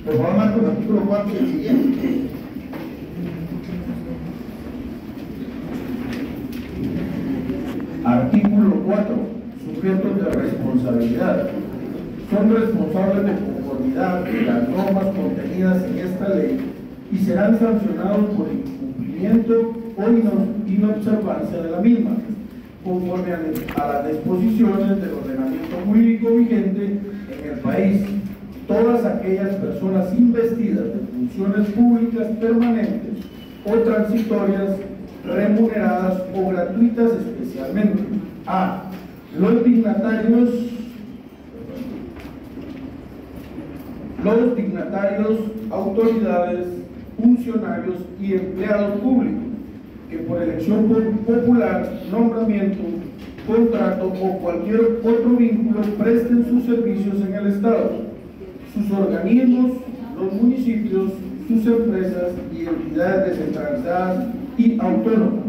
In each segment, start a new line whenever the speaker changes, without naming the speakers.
Por favor, Marcos, artículo 4 y el siguiente. Artículo 4. Sujetos de responsabilidad. Son responsables de conformidad de las normas contenidas en esta ley y serán sancionados por incumplimiento o inobservancia de la misma, conforme a las disposiciones del ordenamiento jurídico vigente en el país. Todas aquellas personas investidas de funciones públicas permanentes o transitorias, remuneradas o gratuitas, especialmente a los dignatarios, autoridades, funcionarios y empleados públicos que por elección popular, nombramiento, contrato o cualquier otro vínculo presten sus servicios en el Estado, sus organismos, los municipios, sus empresas y entidades descentralizadas y autónomas.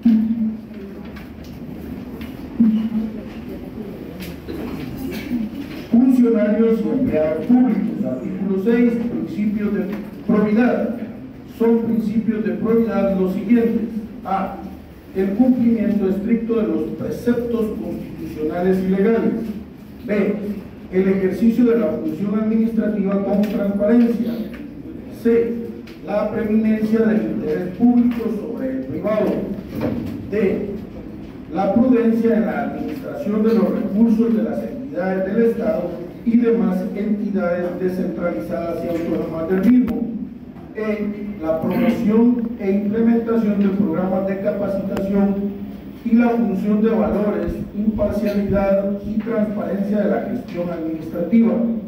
Funcionarios y empleados públicos. Artículo 6. Principios de probidad. Son principios de probidad los siguientes: a. El cumplimiento estricto de los preceptos constitucionales y legales. B. El ejercicio de la función administrativa con transparencia. C. La preeminencia del interés público sobre el privado. D. La prudencia en la administración de los recursos de las entidades del Estado y demás entidades descentralizadas y autónomas del mismo. E. La promoción e implementación de programas de capacitación y la función de valores, imparcialidad y transparencia de la gestión administrativa.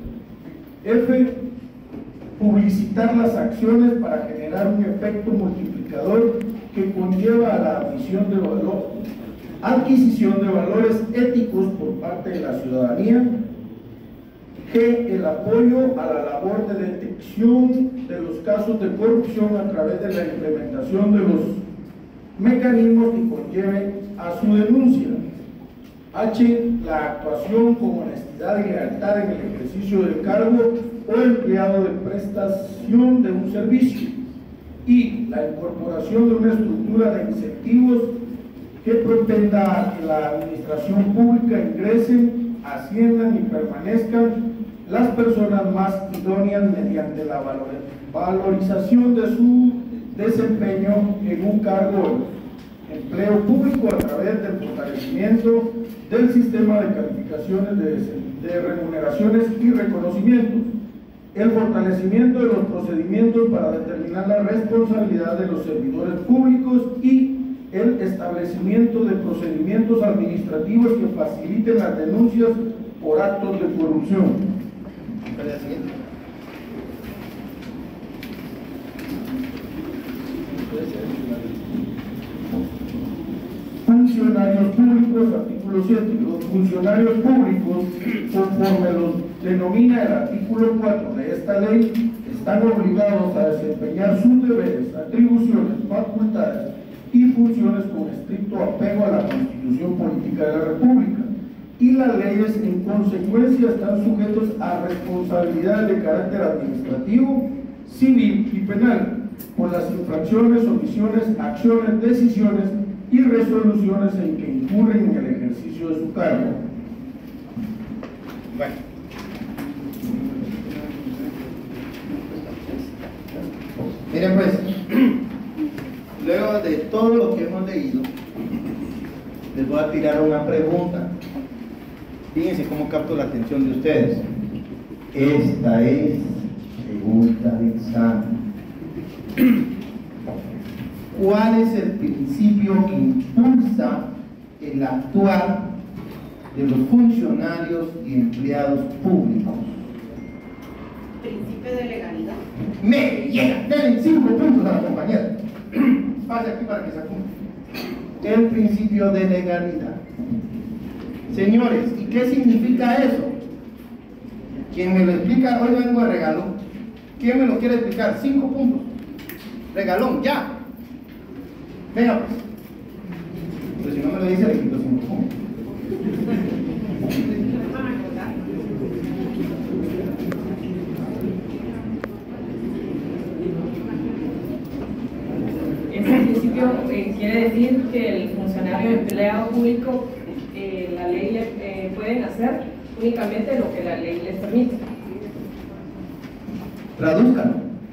F. Publicitar las acciones para generar un efecto multiplicador que conlleva a la adquisición de valores éticos por parte de la ciudadanía. G. El apoyo a la labor de detección de los casos de corrupción a través de la implementación de los mecanismos que conlleven a su denuncia. H. La actuación con honestidad y lealtad en el ejercicio del cargo o empleado de prestación de un servicio. Y la incorporación de una estructura de incentivos que propenda a que la administración pública ingresen, asciendan y permanezcan las personas más idóneas mediante la valorización de su desempeño en un cargo de empleo público a través del fortalecimiento del sistema de calificaciones de remuneraciones y reconocimientos, el fortalecimiento de los procedimientos para determinar la responsabilidad de los servidores públicos y el establecimiento de procedimientos administrativos que faciliten las denuncias por actos de corrupción. Funcionarios públicos, artículo 7. Los funcionarios públicos, conforme los denomina el artículo 4 de esta ley, están obligados a desempeñar sus deberes, atribuciones, facultades y funciones con estricto apego a la Constitución Política de la República, y las leyes en consecuencia están sujetos a responsabilidades de carácter administrativo, civil y penal por las infracciones, omisiones, acciones, decisiones y resoluciones en que incurren en el ejercicio de su cargo. Bueno. Miren pues, luego de todo lo que hemos leído, les voy a tirar una pregunta. Fíjense cómo capto la atención de ustedes. Esta es pregunta de examen. ¿Cuál es el principio que impulsa el actuar de los funcionarios y empleados públicos?
Principio de legalidad.
Me llega, denle 5 puntos a la compañera. Pase aquí para que se apunte. El principio de legalidad. Señores, ¿y qué significa eso? Quien me lo explica, hoy vengo de regalo. ¿Quién me lo quiere explicar? 5 puntos. Regalón, ya. Venga pues. Pero si no me lo dice, le quito 5 puntos.
quiere decir que el funcionario empleado público, la ley le pueden hacer únicamente lo que la ley les permite.
Tradúzcalo.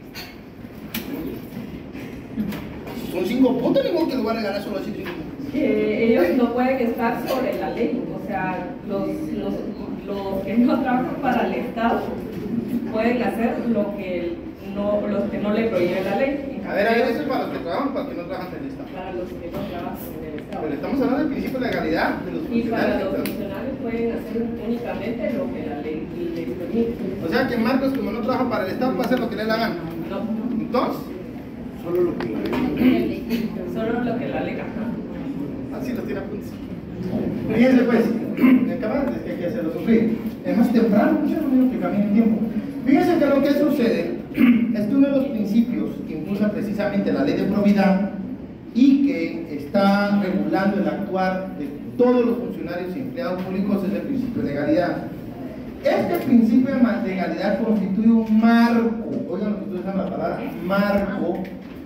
Son 5 puntos, ni modo que lo va a regalar solo así 5 puntos.
Que ellos no pueden estar sobre la ley, o sea, los que no trabajan para el Estado pueden hacer lo que los que no le prohíbe la ley.
A ver, eso es para los que trabajan, para los que no trabajan en el Estado.
Para los que no trabajan en el Estado.
Pero estamos hablando del principio de legalidad de los
Y para
funcionarios.
los funcionarios pueden hacer únicamente lo que la ley les permite.
O sea que Marcos, como no trabaja para el Estado, puede hacer lo que le dé la gana.
No,
Entonces,
Solo lo que la ley.
solo lo que la ley. Ajá.
así los tiene a puntos.
Fíjense pues, me acaban de que hay que hacerlo sufrir. Es más temprano, muchachos, que camine el tiempo. Fíjense que lo que sucede es que uno de los principios que impulsa precisamente la ley de probidad y que está regulando el actuar de todos los funcionarios y empleados públicos es el principio de legalidad. Este principio de legalidad constituye un marco, oigan lo que estoy usando la palabra, marco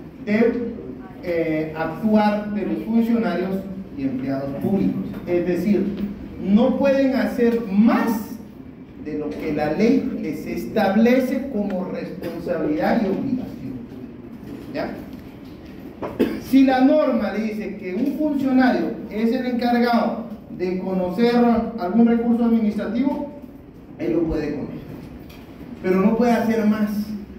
de actuar de los funcionarios y empleados públicos. Es decir, no pueden hacer más de lo que la ley les establece como responsabilidad y obligación. ¿Ya? Si la norma le dice que un funcionario es el encargado de conocer algún recurso administrativo, él lo puede conocer, pero no puede hacer más.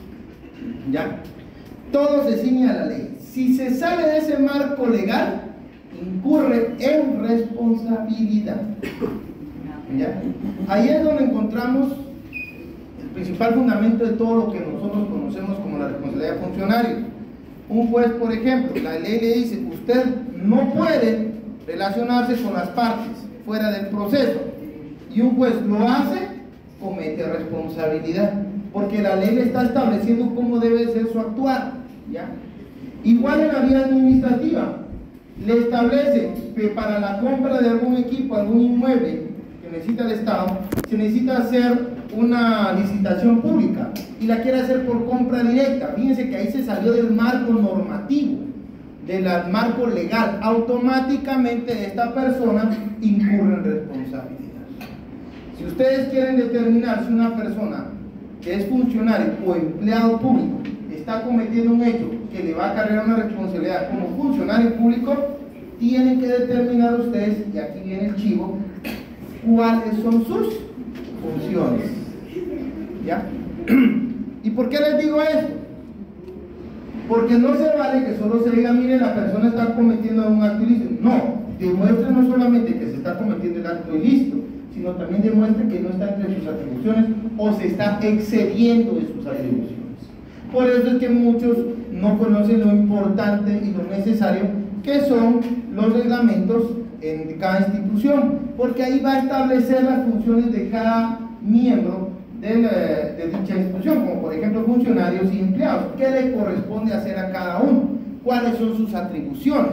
¿Ya? Todo se ciñe a la ley. Si se sale de ese marco legal, incurre en responsabilidad. ¿Ya? Ahí es donde encontramos el principal fundamento de todo lo que nosotros conocemos como la responsabilidad de funcionario. Un juez, por ejemplo, la ley le dice que usted no puede relacionarse con las partes fuera del proceso, y un juez lo hace, comete responsabilidad, porque la ley le está estableciendo cómo debe ser su actuar. ¿Ya? Igual en la vía administrativa, le establece que para la compra de algún equipo, algún inmueble que necesita el Estado, se necesita hacer una licitación pública y la quiere hacer por compra directa. Fíjense que ahí se salió del marco normativo, del marco legal. Automáticamente esta persona incurre en responsabilidad. Si ustedes quieren determinar si una persona que es funcionario o empleado público está cometiendo un hecho que le va a cargar una responsabilidad como funcionario público, tienen que determinar ustedes, y aquí viene el chivo, cuáles son sus funciones. ¿Ya? ¿Y por qué les digo esto? Porque no se vale que solo se diga, mire, la persona está cometiendo un acto ilícito. No, demuestre no solamente que se está cometiendo el acto ilícito, sino también demuestre que no está entre sus atribuciones o se está excediendo de sus atribuciones. Por eso es que muchos no conocen lo importante y lo necesario que son los reglamentos en cada institución, porque ahí va a establecer las funciones de cada miembro de dicha institución, como por ejemplo funcionarios y empleados, qué le corresponde hacer a cada uno, cuáles son sus atribuciones.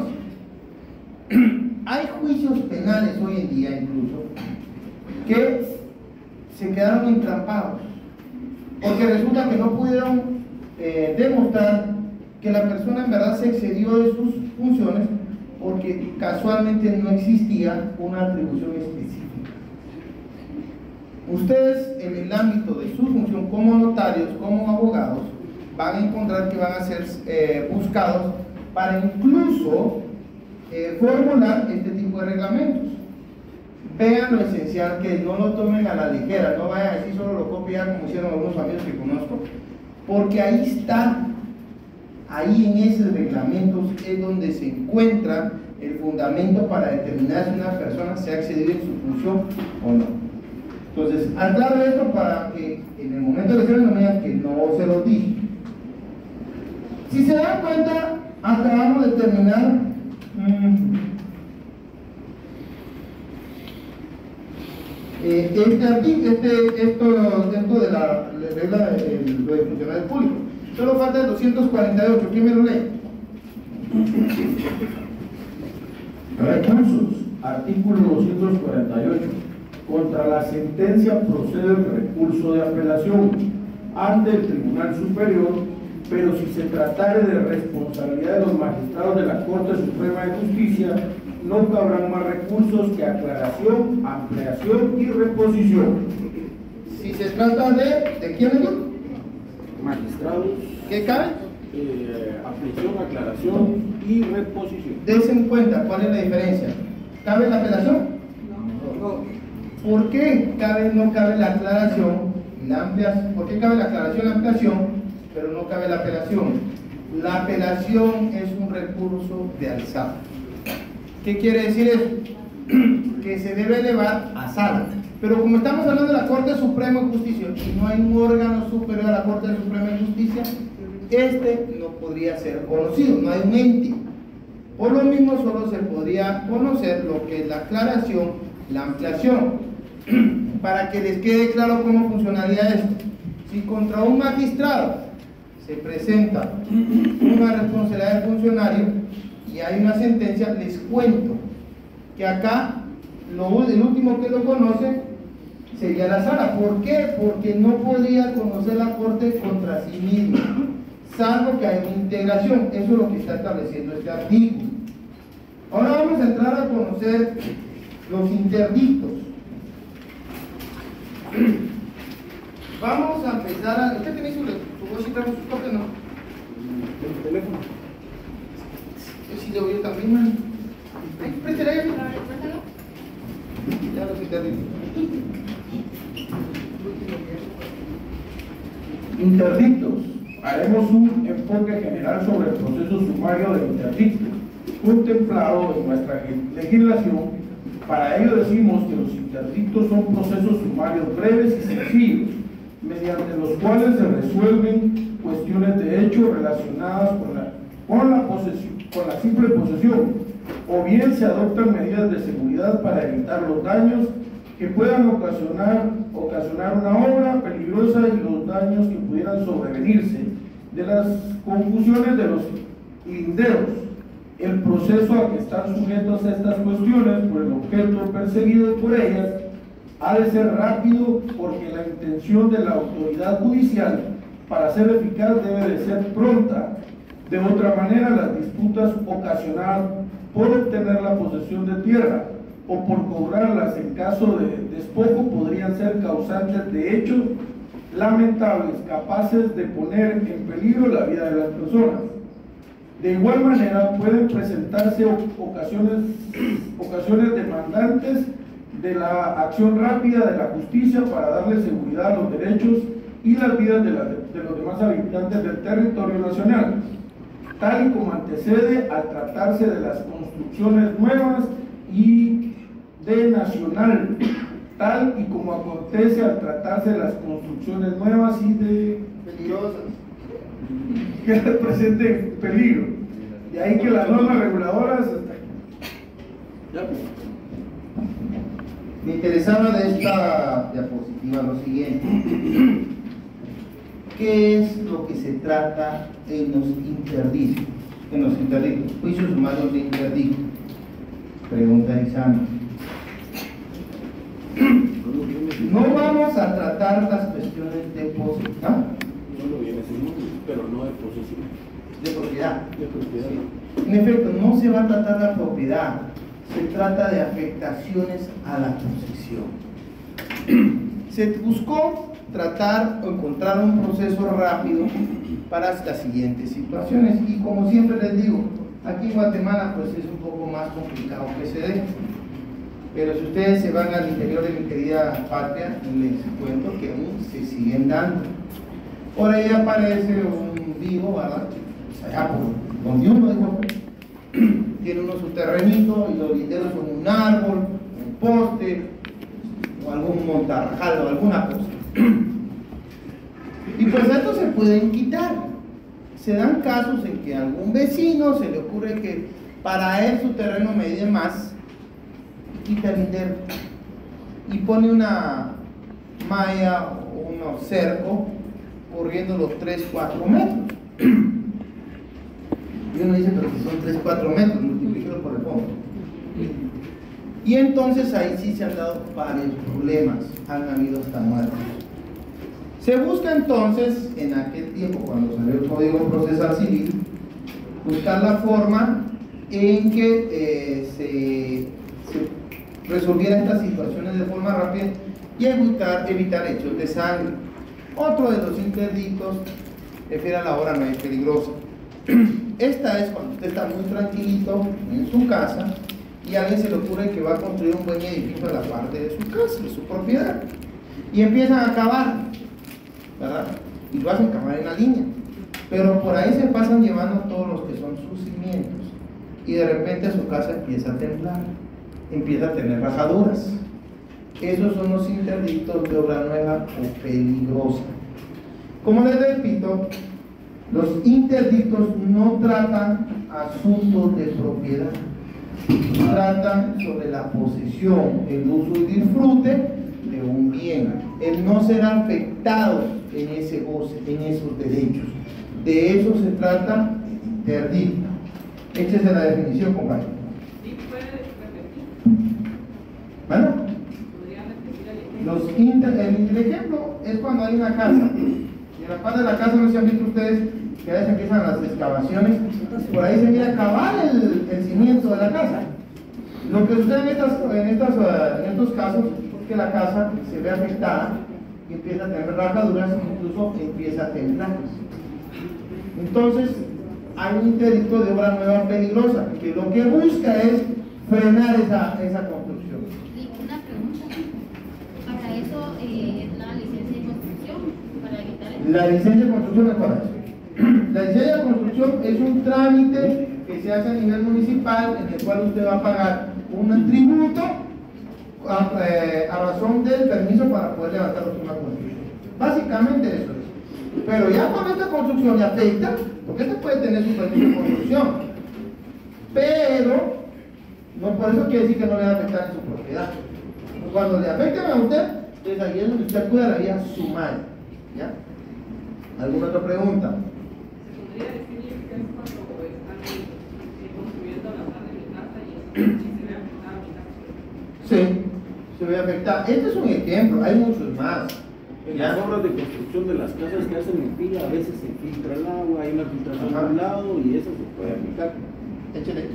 Hay juicios penales hoy en día incluso que se quedaron entrampados, porque resulta que no pudieron demostrar que la persona en verdad se excedió de sus funciones porque casualmente no existía una atribución específica. Ustedes en el ámbito de su función como notarios, como abogados, van a encontrar que van a ser buscados para incluso formular este tipo de reglamentos. Vean lo esencial, que no lo tomen a la ligera, no vayan a decir solo lo copian como hicieron algunos amigos que conozco, porque ahí está, ahí en esos reglamentos es donde se encuentra el fundamento para determinar si una persona se ha excedido en su función o no. Entonces, aclaro esto para que en el momento de que no me digan que no se los dije. Si se dan cuenta, acabamos de terminar este artículo, esto de la regla de funcionario público. Solo falta el 248. ¿Quién me lo lee? Recursos. Artículo 248. Contra la sentencia procede el recurso de apelación ante el Tribunal Superior pero si se tratare de responsabilidad de los magistrados de la Corte Suprema de Justicia, no cabrán más recursos que aclaración, ampliación y reposición.
Si se trata ¿de quién es?
Magistrados,
¿Qué cabe?
ampliación, aclaración y reposición.
Dense en cuenta cuál es la diferencia. ¿Cabe la apelación? No. ¿Por qué no cabe la aclaración y la ampliación? ¿Por qué cabe la aclaración y la ampliación, pero no cabe la apelación? La apelación es un recurso de alzada. ¿Qué quiere decir eso? Que se debe elevar a sala. Pero como estamos hablando de la Corte Suprema de Justicia y no hay un órgano superior a la Corte Suprema de Justicia, este no podría ser conocido, no hay un ente. Por lo mismo solo se podría conocer lo que es la aclaración, la ampliación. Para que les quede claro cómo funcionaría esto. Si contra un magistrado se presenta una responsabilidad del funcionario y hay una sentencia, les cuento que acá el último que lo conoce sería la sala. ¿Por qué? Porque no podría conocer la Corte contra sí misma, salvo que haya una integración. Eso es lo que está estableciendo este artículo. Ahora vamos a entrar a conocer los interdictos. Vamos a empezar a... ¿Usted tiene su voz y trae sus copias, no?
El teléfono.
Yo sí lo veo también, man. Préstale ahí. Ya los interdictos.
Interdictos. Haremos un enfoque general sobre el proceso sumario del interdicto, contemplado en nuestra legislación. Para ello decimos que los interdictos son procesos sumarios breves y sencillos, mediante los cuales se resuelven cuestiones de hecho relacionadas con la simple posesión, o bien se adoptan medidas de seguridad para evitar los daños que puedan ocasionar una obra peligrosa y los daños que pudieran sobrevenirse de las confusiones de los linderos. El proceso a que están sujetos a estas cuestiones por el objeto perseguido por ellas ha de ser rápido, porque la intención de la autoridad judicial para ser eficaz debe de ser pronta. De otra manera, las disputas ocasionadas por obtener la posesión de tierra o por cobrarlas en caso de despojo podrían ser causantes de hechos lamentables, capaces de poner en peligro la vida de las personas. De igual manera, pueden presentarse ocasiones demandantes de la acción rápida de la justicia para darle seguridad a los derechos y las vidas de los demás habitantes del territorio nacional, tal y como antecede al tratarse de las construcciones nuevas y de nacional, tal y como acontece al tratarse de las construcciones nuevas y de
Peligrosas.
que representen peligro. De ahí que las normas reguladoras
Me interesaba de esta diapositiva lo siguiente. ¿Qué es lo que se trata en los interdictos? En los interdictos, juicios sumarios de interdicto. Pregunta de examen. No vamos a tratar las cuestiones de posesión,
solo viene siendo, pero no de posesión.
de propiedad.
De propiedad.
En efecto, no se va a tratar la propiedad, se trata de afectaciones a la posesión. Se buscó tratar o encontrar un proceso rápido para las siguientes situaciones, y como siempre les digo, aquí en Guatemala pues es un poco más complicado que se dé, pero si ustedes se van al interior de mi querida patria, les cuento que aún se siguen dando. Por ahí aparece un vivo, ¿verdad? Pues allá por donde uno dijo, tiene uno su terrenito y los linderos son un árbol, un poste o algún montarrajal o alguna cosa. Y pues estos se pueden quitar. Se dan casos en que a algún vecino se le ocurre que para él su terreno medie más, quita el lindero y pone una malla o un cerco corriendo los 3-4 metros. Y uno dice, pero si son 3-4 metros, multiplíquelo por el fondo. Y entonces ahí sí se han dado varios problemas, han habido hasta muertes. Se busca entonces, en aquel tiempo cuando salió el Código Procesal Civil, buscar la forma en que se resolvieran estas situaciones de forma rápida y evitar hechos de sangre. Otro de los interdictos refiere a la hora no es peligrosa. Esta es cuando usted está muy tranquilito en su casa y a alguien se le ocurre que va a construir un buen edificio en la parte de su casa, de su propiedad, y empiezan a cavar, ¿verdad? Y lo hacen cavar en la línea, pero por ahí se pasan llevando todos los que son sus cimientos y de repente su casa empieza a temblar, empieza a tener rajaduras. Esos son los interdictos de obra nueva o peligrosa. Como les repito, los interdictos no tratan asuntos de propiedad, tratan sobre la posesión, el uso y disfrute de un bien, el no ser afectado en ese goce, en esos derechos. De eso se trata interdicto. Échese la definición, compañero.
Sí, puede repetir.
¿Bueno?
¿Podría repetir el
El ejemplo es cuando hay una casa y en la parte de la casa, no sé si han visto ustedes que a veces empiezan las excavaciones, por ahí se mira cavar el cimiento de la casa. Lo que sucede en estos casos es que la casa se ve afectada y empieza a tener rajaduras e incluso empieza a temblar. Entonces hay un interdicto de obra nueva peligrosa que lo que busca es frenar esa construcción.
Y una pregunta, para eso es la licencia de construcción, para evitar el...
La licencia de construcción es para eso. La licencia de construcción es un trámite que se hace a nivel municipal en el cual usted va a pagar un tributo a razón del permiso para poder levantar una construcción. Básicamente eso es. Pero ya cuando esta construcción le afecta, porque usted puede tener su permiso de construcción, pero no por eso quiere decir que no le va a afectar en su propiedad. Cuando le afecten a usted, entonces ahí es donde usted acude a la vía sumaria. ¿Ya? ¿Alguna otra pregunta?
¿Se podría decirle que es cuando están construyendo la sala de mi casa y eso se ve afectada mi casa?
Sí, se ve afectada. Este es un ejemplo, hay muchos más.
En las obras de construcción de las casas que hacen en fila, a veces se filtra el agua, hay una filtración a un lado y eso se puede aplicar.
Échale.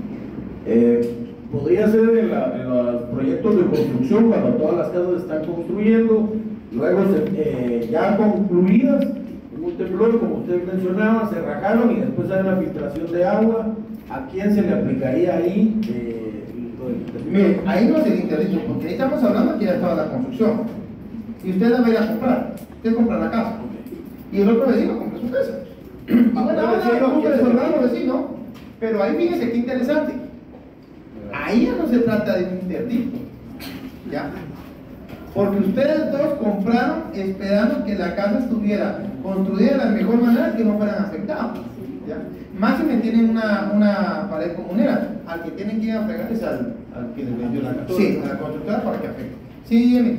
Podría ser en los proyectos de construcción cuando todas las casas están construyendo, luego ya concluidas, en un temblor, como usted mencionaba, se rajaron y después hay una filtración de agua. ¿A quién se le aplicaría ahí?
Mire, ahí no es el interdicto, porque ahí estamos hablando que ya estaba la construcción. Y usted la va a ir a comprar, usted compra la casa. Y el otro vecino compra su casa. Y bueno, ahora compra el otro vecino, pero ahí fíjese qué interesante. Ahí ya no se trata de un interdicto, ¿ya? Porque ustedes dos compraron esperando que la casa estuviera construida de la mejor manera, que no fueran afectados, ¿ya? Más si me tienen una pared comunera, al que tienen que ir a fregar es al que les vendió la casa. Sí, a la constructora para que afecte. Sí, dígame.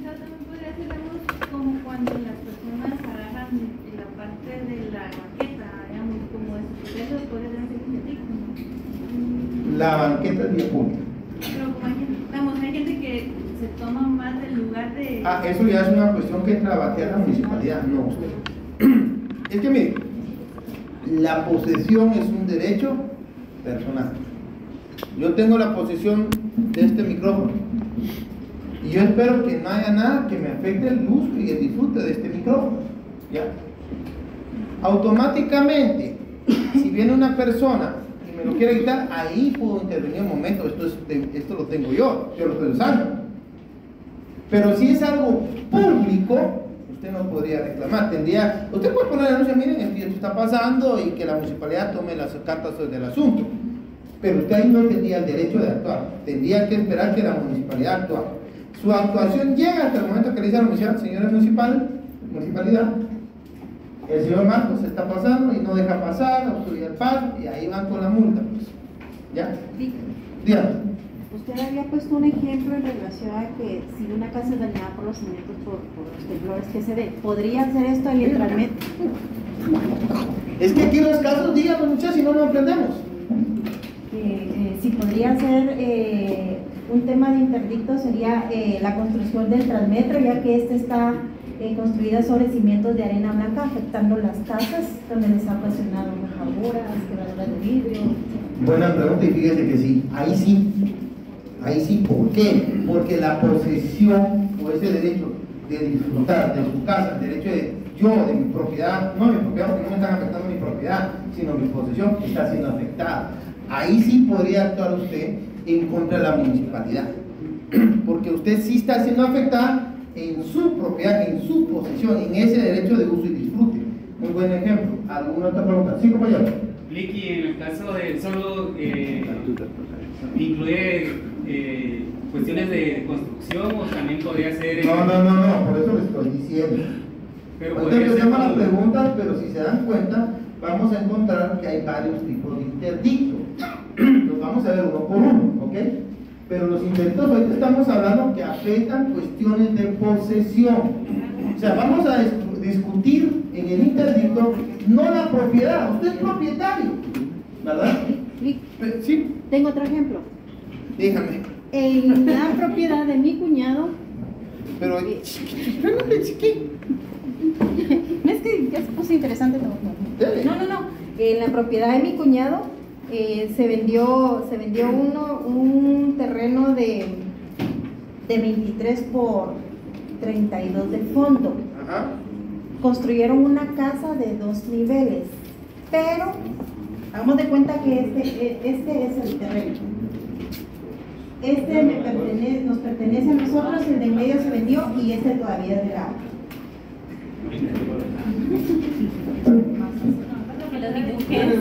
Como cuando las personas agarran la parte de la banqueta, digamos, como eso puede ser interdicto.
La banqueta es vía pública.
Pero como hay gente que se toma más del lugar de...
Eso ya es una cuestión que entra a batear la municipalidad, no usted. Es que mire, la posesión es un derecho personal. Yo tengo la posesión de este micrófono y yo espero que no haya nada que me afecte el uso y el disfrute de este micrófono, ¿ya? Automáticamente, si viene una persona y me lo quiere quitar, ahí puedo intervenir un momento. Esto lo tengo yo lo estoy usando. Pero si es algo público, usted no podría reclamar. Usted puede poner anuncio, miren, esto está pasando y que la municipalidad tome las cartas del asunto. Pero usted ahí no tendría el derecho de actuar. Tendría que esperar que la municipalidad actuara. Su actuación llega hasta el momento que le dice a la señora municipalidad, el señor Marcos se está pasando y no deja pasar, obstruye el paso, y ahí van con la multa, pues. ¿Ya? Dígame.
Usted había puesto un ejemplo en relación a que si una casa es dañada por los cimientos, por los temblores que se den, ¿podría hacer esto el Intrametro?
Es que aquí los casos, díganos muchachos, si no aprendemos.
Si podría ser un tema de interdicto sería la construcción del Transmetro, ya que este está construidas sobre cimientos de arena blanca, afectando las casas donde les ha ocasionado rajaduras, quebraduras de vidrio.
Buena pregunta, y fíjese que sí, ahí sí, ¿por qué? Porque la posesión o ese derecho de disfrutar de su casa, el derecho de mi propiedad, no mi propiedad porque no me están afectando mi propiedad, sino mi posesión está siendo afectada. Ahí sí podría actuar usted en contra de la municipalidad, porque usted sí está siendo afectada en su propiedad, en su posesión, en ese derecho de uso y disfrute. Muy buen ejemplo. ¿Alguna otra pregunta? Sí, compañero.
Licky, en el caso del solo incluye cuestiones de construcción o también podría ser...
No, por eso le estoy diciendo.
Pero
Ahorita
podría ser
empezamos las
como-
preguntas, pero si se dan cuenta, vamos a encontrar que hay varios tipos de interdictos. Los vamos a ver uno por uno, ¿ok? Pero los interdictos ahorita estamos hablando que afectan cuestiones de posesión. O sea, vamos a discutir en el interdicto no la propiedad, usted es propietario, ¿verdad? Sí,
Tengo otro ejemplo.
dígame.
En la propiedad de mi cuñado,
Pero, espérate, chiqui.
es que ya se puso interesante todo.
Dele.
No. En la propiedad de mi cuñado se vendió un terreno de 23 por 32 de fondo.
Ajá.
Construyeron una casa de 2 niveles, pero hagamos de cuenta que este es el terreno. Nos pertenece a nosotros, el de en medio se vendió y este todavía es de la...
Que lo dibujes.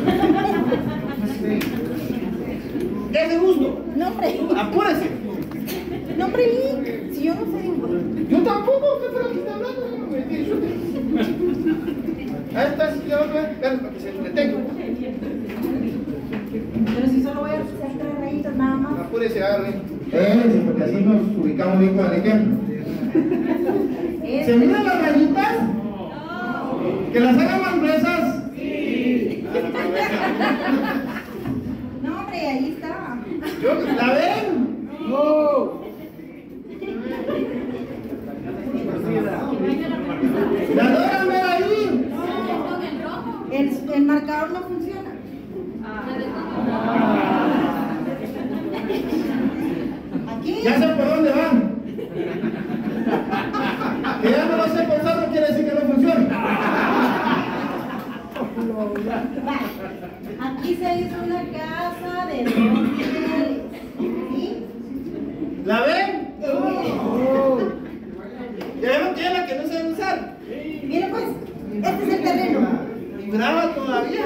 ¿Qué de gusto?
No, hombre,
Apúrese.
no, hombre, si yo no sé dibujar.
Yo tampoco, usted por aquí está hablando. Ahí está, si le va a ver, para que se entretenga.
Pero si solo voy a hacer 3 rayitas nada más.
Apúrese, agarre. Porque así nos ubicamos bien con el ejemplo. ¿Se miran las rayitas? ¿Que las hagan más gruesas?
No, hombre, ahí está.
¿La ven? No. ¿La logran ver ahí?
El marcador no funciona. Aquí.
Ya sé por dónde van. Que ya no lo sé por no quiere decir que no funciona.
Aquí se hizo una casa de 2 niveles. ¿Sí?
¿La ven? ¿Ya vieron que es la que no saben usar?
Miren pues, este es el terreno.
Y brava todavía.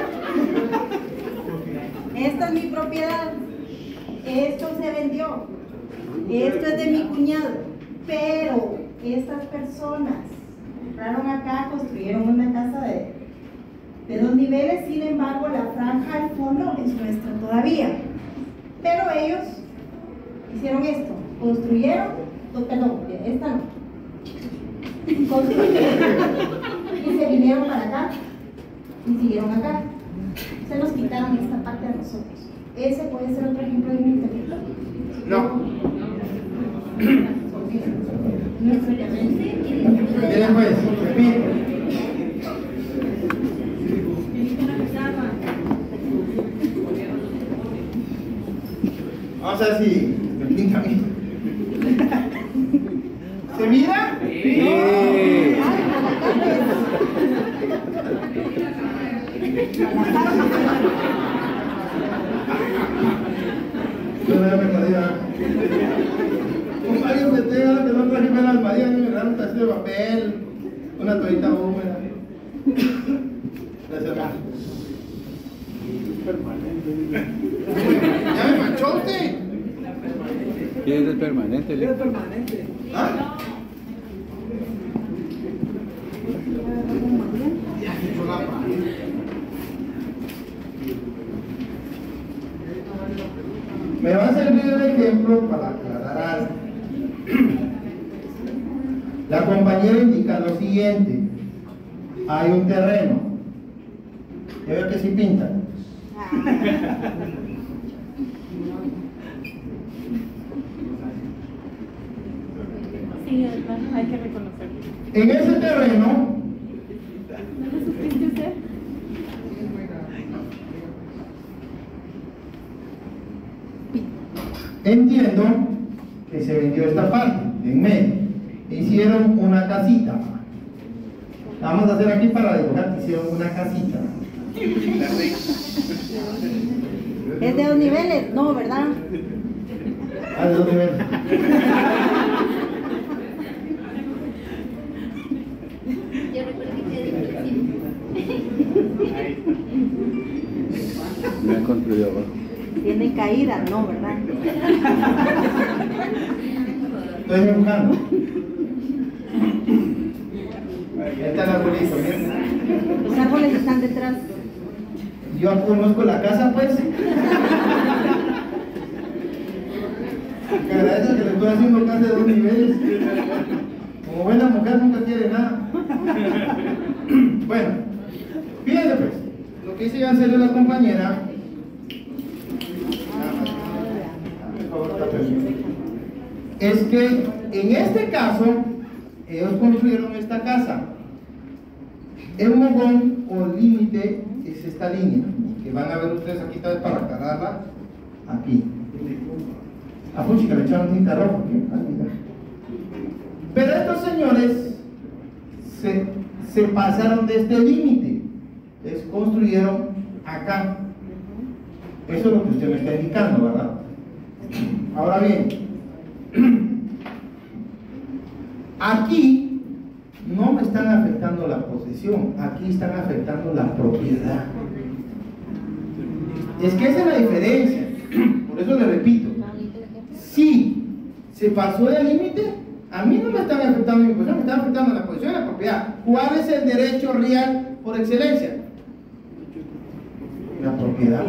Esta es mi propiedad. Esto se vendió. Esto es de mi cuñado. Pero estas personas compraron acá, construyeron una casa de 2 niveles. Sin embargo, la franja al fondo es nuestra todavía. Pero ellos hicieron esto. Construyeron, perdón, esta no. Construyeron y se vinieron para acá y siguieron acá. Se nos quitaron esta parte a nosotros. ¿Ese puede ser otro ejemplo de un interdicto?
No.
Nuestro terreno.
Miren pues, repito. Vamos a ver si me pinta a mí. ¿Se mira? No me da pecadilla. Compadre, usted tenga que no trajime la almadía, me dan un tacho de papel, una toallita húmeda. Gracias, hermano. ¿Ya me manchó usted?
¿Quién es el permanente?
¿Ah? Me va a servir el ejemplo para aclarar algo. La compañera indica lo siguiente: hay un terreno. Ya veo que sí pinta.
Sí, de plano hay que reconocerlo.
En ese terreno,
¿No lo supiste usted?
entiendo que se vendió esta parte, de en medio. Hicieron una casita. La vamos a hacer aquí para dibujar que hicieron una casita.
¿Es de 2 niveles? No, ¿verdad?
Ah, de 2 niveles.
Yo recuerdo que te dije sí.
Me han construido abajo.
Tiene caída, no, ¿verdad?
Estoy dibujando. Ahí está el arbolito, ¿bien?
Los árboles están detrás.
Yo conozco la casa, pues. Que agradezco que le estoy haciendo casa de 2 niveles. Como buena mujer nunca quiere nada. Bueno, fíjense pues, lo que hice yo hacerle a la compañera. Es que en este caso, ellos construyeron esta casa. El mogón o límite es esta línea, que van a ver ustedes aquí tal vez para aclararla, aquí. A puchica le echaron tinta roja, pero estos señores se pasaron de este límite, les construyeron acá. Eso es lo que usted me está indicando, ¿verdad? Ahora bien, aquí no me están afectando la posesión, aquí están afectando la propiedad. Es que esa es la diferencia. Por eso le repito, si se pasó del límite, a mí no me están afectando mi posesión, me están afectando la posesión y la propiedad. ¿Cuál es el derecho real por excelencia? La propiedad.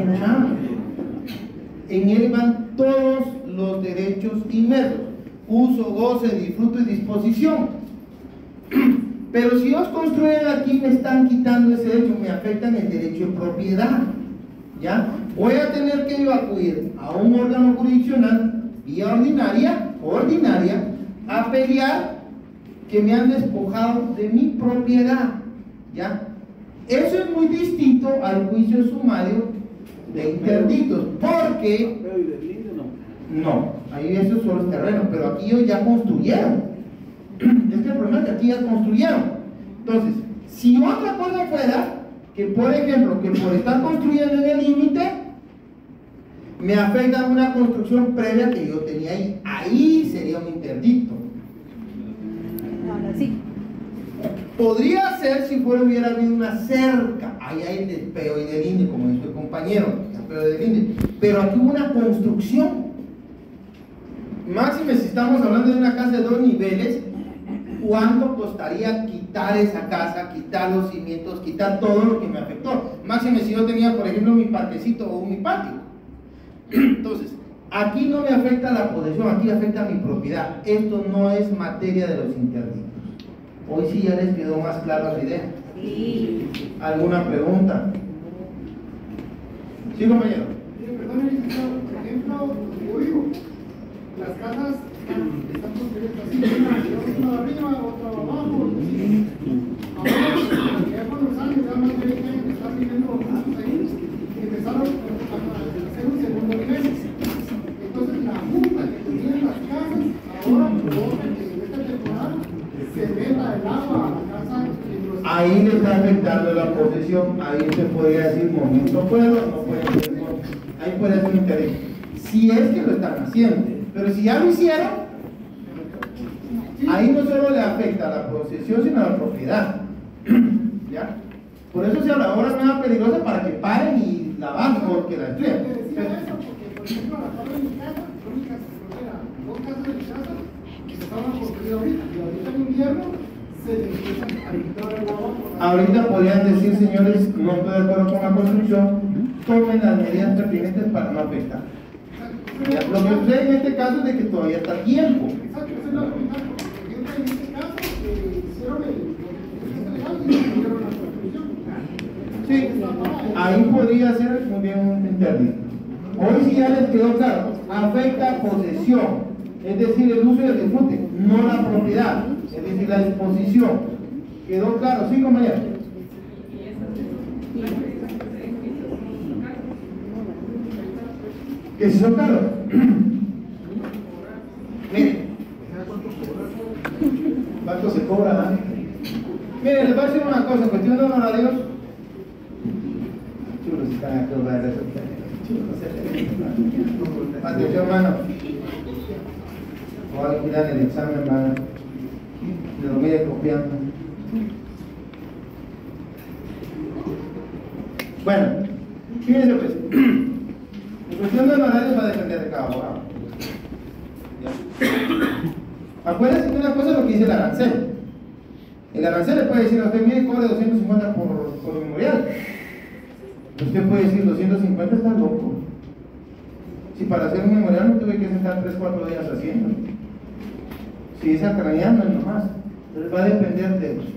En él van todos los derechos inmersos: uso, goce, disfrute y disposición. Pero si ellos construyen aquí, me están quitando ese derecho, me afectan el derecho de propiedad. ¿Ya? Voy a tener que yo acudir a un órgano jurisdiccional, vía ordinaria, a pelear que me han despojado de mi propiedad. ¿Ya? Eso es muy distinto al juicio sumario de interdictos, porque
¿Pero y del lindo no?
no, ahí eso solo es terreno, pero aquí ellos ya construyeron. Es que el problema es que aquí ya construyeron. Entonces, si otra cosa fuera que, por ejemplo, que por estar construyendo en el límite me afecta una construcción previa que yo tenía ahí sería un interdicto.
Ahora sí.
Podría ser si hubiera habido una cerca, ahí hay el despego y del INDE, como dijo el compañero, el despego del INDE, pero aquí hubo una construcción. Máxime, si estamos hablando de una casa de 2 niveles, ¿cuánto costaría quitar esa casa, quitar los cimientos, quitar todo lo que me afectó? Máxime, si yo tenía, por ejemplo, mi parquecito o mi patio. Entonces, aquí no me afecta la posesión, aquí afecta mi propiedad. Esto no es materia de los interdictos. Hoy sí ya les quedó más clara la idea.
Sí.
¿Alguna pregunta? Sí, compañero.
Perdón, por ejemplo, yo digo, las casas están construidas así, una arriba, otra abajo. Ahora, ya con los años, ya más de 20 años que están viviendo ahí, empezaron a hacer un segundo nivel. Entonces, la junta que tenían las casas, ahora provoca que en esta temporada se meta el agua a la casa.
Ahí le está afectando la posesión, ahí se podría decir momento puedo, no puede ser, ahí puede ser un interés. Si es que lo están haciendo, pero si ya lo hicieron, ahí no solo le afecta a la posesión, sino a la propiedad. ¿Ya? Por eso se habla ahora es una peligrosa para que paren y la bajen porque la destruyan.
Te decía eso porque, por ejemplo, a la par de mi casa, son mi casa, era 2 casas de mi casa que se estaban construyendo ahorita, y ahorita en invierno se le empiezan a quitar el agua.
Ahorita podrían decir, señores, no estoy de acuerdo con la construcción, tomen las medidas pertinentes para no afectar. Ya, lo que sucede en este caso es de que todavía está a tiempo.
Exacto, esa es la pregunta, porque por ejemplo, en este caso hicieron el legal y hicieron la construcción.
Sí, ahí podría ser muy bien un interdicto. Hoy sí ya les quedó claro, afecta posesión, es decir, el uso y el disfrute, no la propiedad, es decir, la disposición. ¿Quedó claro? ¿Sí, compañero? ¿Que si son caros? Miren, ¿cuánto se cobra? Miren, les voy a decir una cosa, en cuestión de honorarios. Chulos están a cobrar eso. Atención, hermano. O alguien da en el examen, hermano. De lo medio copiando. Bueno, fíjense pues. En cuestión de honorarios va a depender de cada abogado. Acuérdense de una cosa, lo que dice el arancel. El arancel le puede decir a usted, mire, cobre 250 por memorial. Usted puede decir 250, está loco. Si para hacer un memorial no tuve que sentar 3-4 días haciendo. Si es acraneando, es nomás. Entonces va a depender de usted.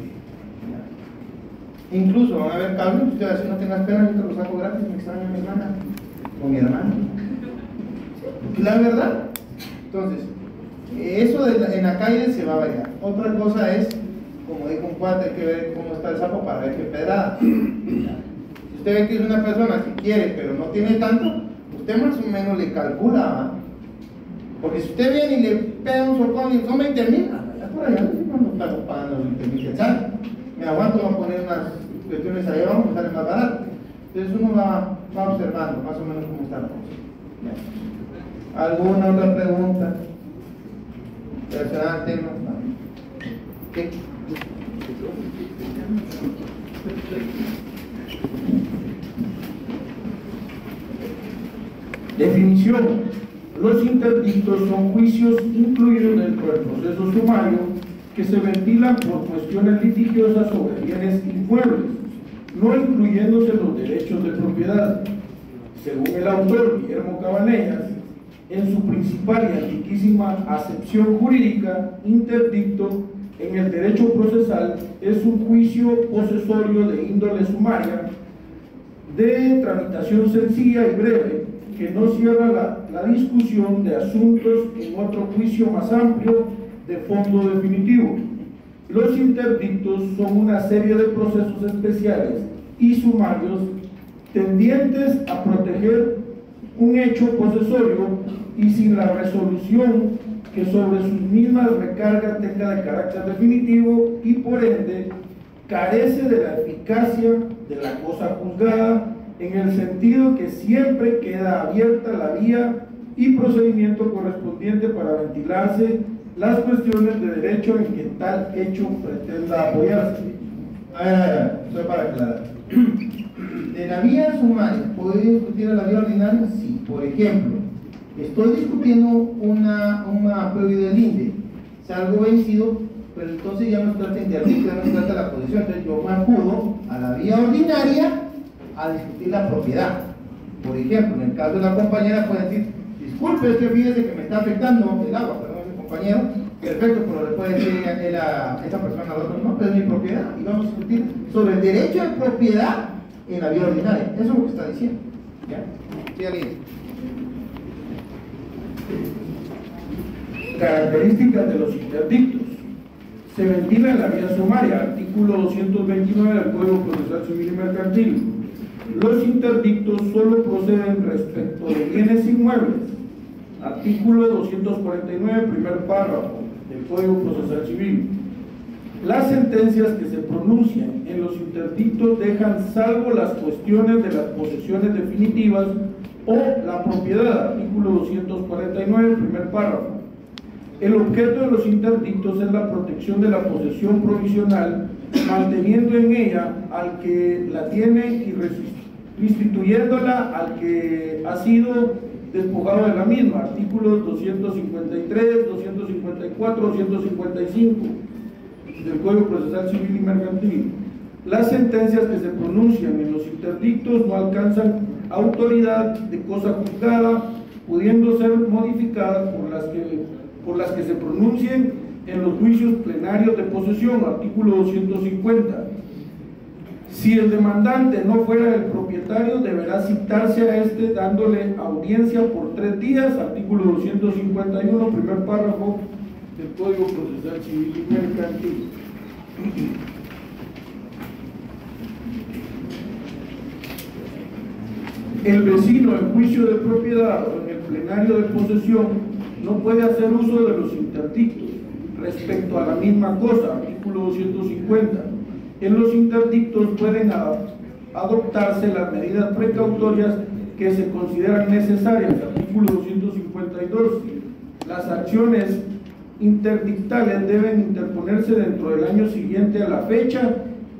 Incluso van a haber cables, usted así no tenga pena, yo te lo saco gratis, me extraña a mi hermana o mi hermano. La verdad. Entonces, eso en la calle se va a variar. Otra cosa es, como dijo un cuate, hay que ver cómo está el sapo para ver qué pedrada. Si usted ve que es una persona que quiere pero no tiene tanto, usted más o menos le calcula, ¿va? Porque si usted viene y le pega un socón y son 20,000, ya por allá no está pagando los 20,000, ¿sabes? Me aguanto, voy a poner unas cuestiones ahí abajo, sale más barato. Entonces uno va observando más o menos cómo está la cosa. ¿Alguna otra pregunta? Personal, tema. ¿Qué?
Definición. Los interdictos son juicios incluidos dentro del proceso sumario que se ventilan por cuestiones litigiosas sobre bienes inmuebles, no incluyéndose los derechos de propiedad. Según el autor Guillermo Cabanellas, en su principal y antiquísima acepción jurídica, interdicto en el derecho procesal es un juicio posesorio de índole sumaria, de tramitación sencilla y breve, que no cierra la discusión de asuntos en otro juicio más amplio de fondo definitivo. Los interdictos son una serie de procesos especiales y sumarios tendientes a proteger un hecho posesorio y sin la resolución que sobre sus mismas recarga tenga de carácter definitivo y por ende carece de la eficacia de la cosa juzgada, en el sentido que siempre queda abierta la vía y procedimiento correspondiente para ventilarse las cuestiones de derecho en que tal hecho pretenda apoyarse.
A ver, solo para aclarar. De la vía sumaria, ¿puedo discutir a la vía ordinaria? Sí. Por ejemplo, estoy discutiendo un apoyo del INDE, salgo vencido, pero entonces ya no se trata de interdicto, ya no se trata de la posición, entonces yo me acudo a la vía ordinaria a discutir la propiedad. Por ejemplo, en el caso de la compañera puede decir, disculpe, es que fíjese que me está afectando el agua, perdón, ese compañero, perfecto, pero le puede decir esa persona al otro, no, pues es mi propiedad, y vamos a discutir sobre el derecho de propiedad en la vía ordinaria. Eso es lo que está diciendo. ¿Ya? ¿Sí, alguien?
Características de los interdictos. Se ventila en la vía sumaria, artículo 229 del Código Procesal Civil y Mercantil. Los interdictos solo proceden respecto de bienes inmuebles, artículo 249, primer párrafo del Código Procesal Civil. Las sentencias que se pronuncian en los interdictos dejan salvo las cuestiones de las posesiones definitivas o la propiedad, artículo 249, primer párrafo. El objeto de los interdictos es la protección de la posesión provisional, manteniendo en ella al que la tiene y restituyéndola al que ha sido despojado de la misma, artículos 253, 254, 255 del Código Procesal Civil y Mercantil. Las sentencias que se pronuncian en los interdictos no alcanzan autoridad de cosa juzgada, pudiendo ser modificadas por las que se pronuncien en los juicios plenarios de posesión, artículo 250. Si el demandante no fuera el propietario, deberá citarse a este dándole audiencia por 3 días, artículo 251, primer párrafo del Código Procesal Civil y Mercantil. El vecino en juicio de propiedad o en el plenario de posesión no puede hacer uso de los interdictos respecto a la misma cosa, artículo 250. En los interdictos pueden adoptarse las medidas precautorias que se consideran necesarias, artículo 252. Las acciones interdictales deben interponerse dentro del año siguiente a la fecha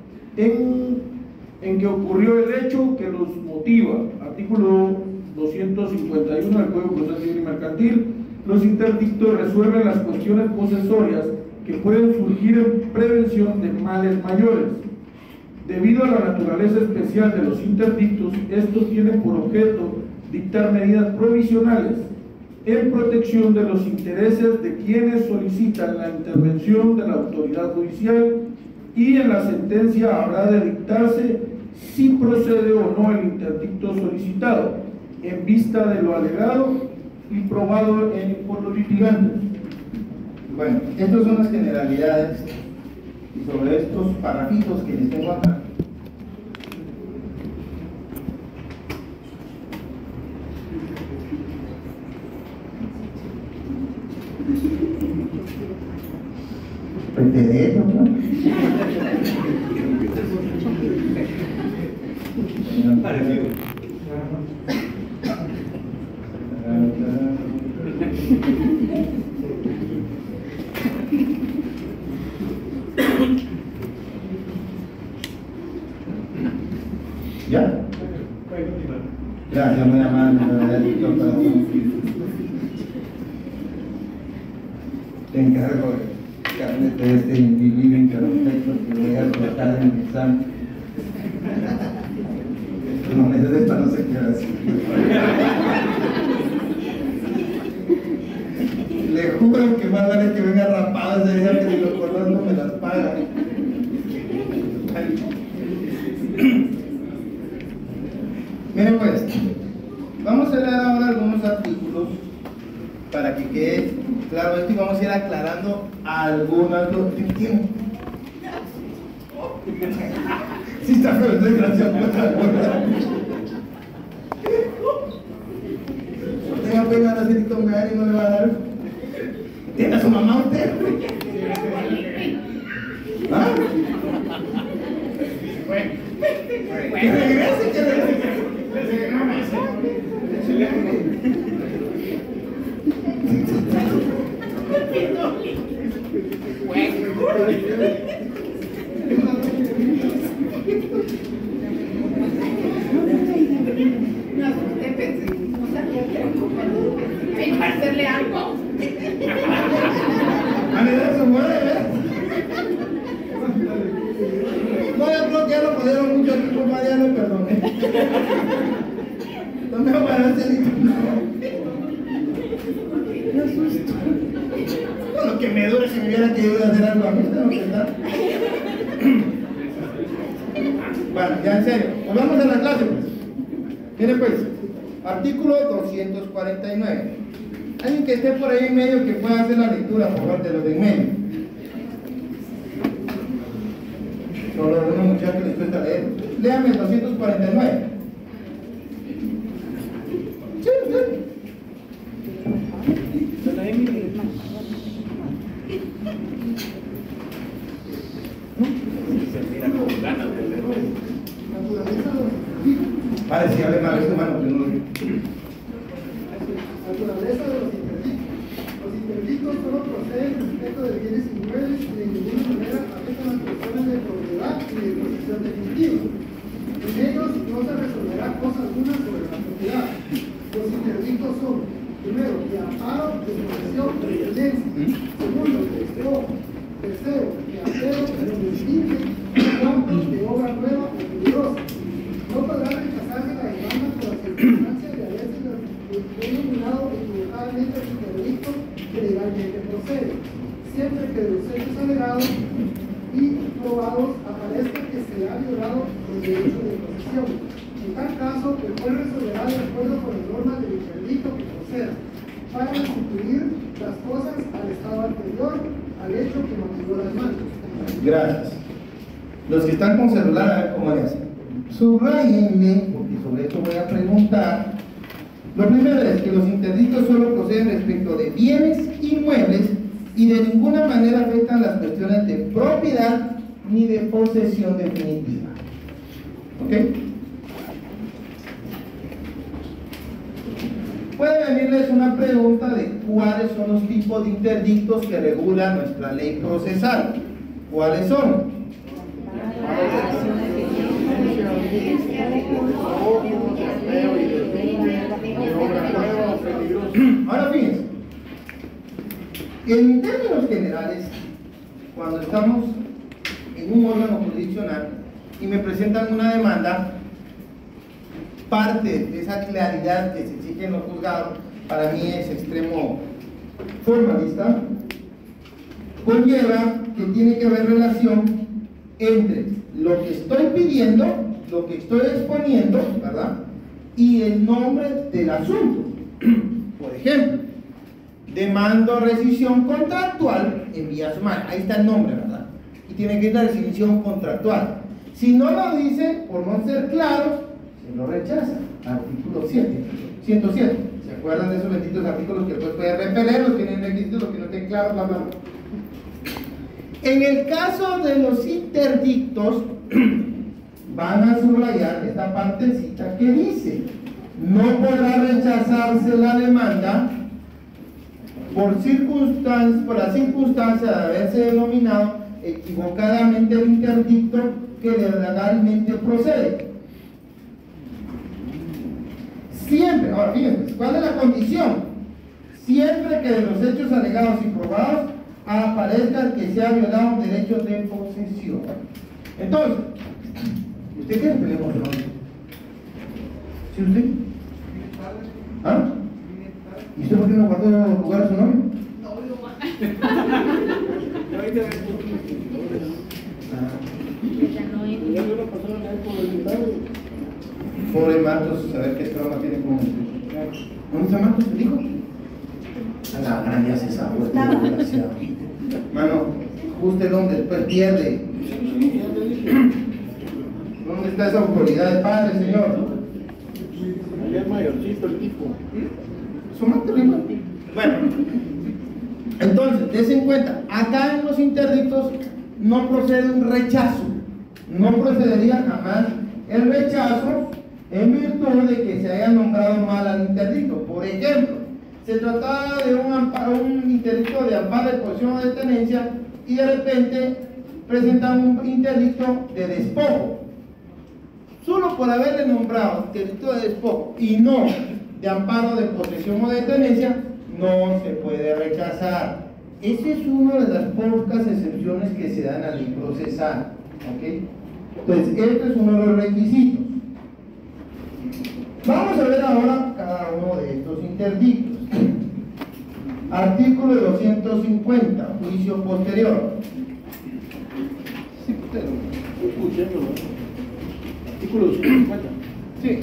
en que ocurrió el hecho que los motiva, artículo 251 del Código Procesal Civil y Mercantil. Los interdictos resuelven las cuestiones posesorias que pueden surgir en prevención de males mayores. Debido a la naturaleza especial de los interdictos, estos tienen por objeto dictar medidas provisionales en protección de los intereses de quienes solicitan la intervención de la autoridad judicial, y en la sentencia habrá de dictarse si procede o no el interdicto solicitado, en vista de lo alegado y probado por los litigantes.
Bueno, estas son las generalidades y sobre estos párrafitos que les tengo acá. ¿Preferé, no? ¿Ya? Gracias, muy amable. Te encargo de este living perfecto que voy a colocar en mi examen. No, esta no se queda así. Le juro que más vale que venga rapado ese día, que si los cordones no me las pagan. Miren pues, vamos a leer ahora algunos artículos para que quede claro esto, y vamos a ir aclarando algunas doctrinas. Sí está feo, es desgraciado. No tenga pena de hacer esto, y no le va a dar. ¿Tiene a su mamá usted? ¿Ah? Que regrese, que regrese.
Hacerle algo.
No, yo creo que ya lo pudieron mucho aquí por Mariano, perdón. No me aparece ni qué asusto. Con lo que me dure si me hubiera querido hacer algo a mí, tengo que estar. Bueno, ya en serio, pues vamos a la clase pues. Miren pues, artículo 249. Alguien que esté por ahí en medio que pueda hacer la lectura, por favor, de los de en medio. Solo a unos muchachos les cuesta leer. Léame el 249. Sí, sí. Vale, si hable mal, hermano, que no lo digo.
Naturaleza de los interdictos. Los interdictos solo proceden respecto de bienes inmuebles y de ninguna manera afectan a las personas de propiedad y de posesión definitiva. En ellos no se resolverá cosa alguna sobre la propiedad. Los interdictos son: primero, de amparo, de posesión, de tenencia; segundo, de despojo; tercero, de apego, de distingue; cuarto, de obra nueva o peligrosa. No podrá rechazarse la demanda por la circunstancia de haberse denominado equivocadamente el interdicto que legalmente procede, siempre que de los hechos alegados y probados aparezca que se ha violado el derecho de posesión. En tal caso, el juez resolverá de acuerdo con las normas del interdicto que proceda. para restituir las cosas al estado anterior, al hecho que motivó las manos.
Gracias. Los que están con celular, a ver cómo le hacen. Subrayenle, porque sobre esto voy a preguntar. Lo primero es que los interdictos solo proceden respecto de bienes inmuebles y de ninguna manera afectan las cuestiones de propiedad ni de posesión definitiva. ¿Ok? Puede venirles una pregunta de cuáles son los tipos de interdictos que regula nuestra ley procesal. ¿Cuáles son? Ahora fíjense, en términos generales, cuando estamos en un órgano jurisdiccional y me presentan una demanda, parte de esa claridad que se exige en los juzgados, para mí es extremo formalista, conlleva que tiene que haber relación entre lo que estoy pidiendo, lo que estoy exponiendo, ¿verdad? Y el nombre del asunto. Por ejemplo, demando rescisión contractual en vía sumaria. Ahí está el nombre, ¿verdad? Y tiene que ir la rescisión contractual. Si no lo dice, por no ser claro, se lo rechaza. Artículo 107. ¿Se acuerdan de esos benditos artículos que después pueden repeler, los que tienen requisitos, los que no estén claros, bla, bla, bla? En el caso de los interdictos, van a subrayar esta partecita que dice: no podrá rechazarse la demanda por la circunstancia de haberse denominado equivocadamente el interdicto que legalmente procede. Siempre, ahora fíjense, ¿cuál es la condición? Siempre que de los hechos alegados y probados aparezca que se ha violado un derecho de posesión. Entonces, ¿usted quiere que peleemos o no? ¿Sí usted? ¿Ah? ¿Y usted por qué no guardó lugar a su novio? Pobre Marcos, a ver qué trauma tiene con usted. ¿Dónde está Marcos? ¿Te dijo? A la gran ya se sabe. Mano, justo el hombre después pierde. ¿Dónde está esa autoridad de padre, señor?
Allá es mayorcito el tipo.
Son más terribles. Bueno, entonces, des en cuenta, acá en los interdictos no procede un rechazo. No procedería jamás el rechazo en virtud de que se haya nombrado mal al interdicto. Por ejemplo, se trataba de un interdicto de amparo de posesión o de tenencia y de repente presentan un interdicto de despojo. Solo por haberle nombrado interdicto de despojo y no de amparo de posesión o de tenencia, no se puede rechazar. Esa es una de las pocas excepciones que se dan a la ley procesal. ¿Okay? Entonces, este es uno de los requisitos. Vamos a ver ahora cada uno de estos interdictos. Artículo 250, juicio posterior.
Artículo 250.
Sí.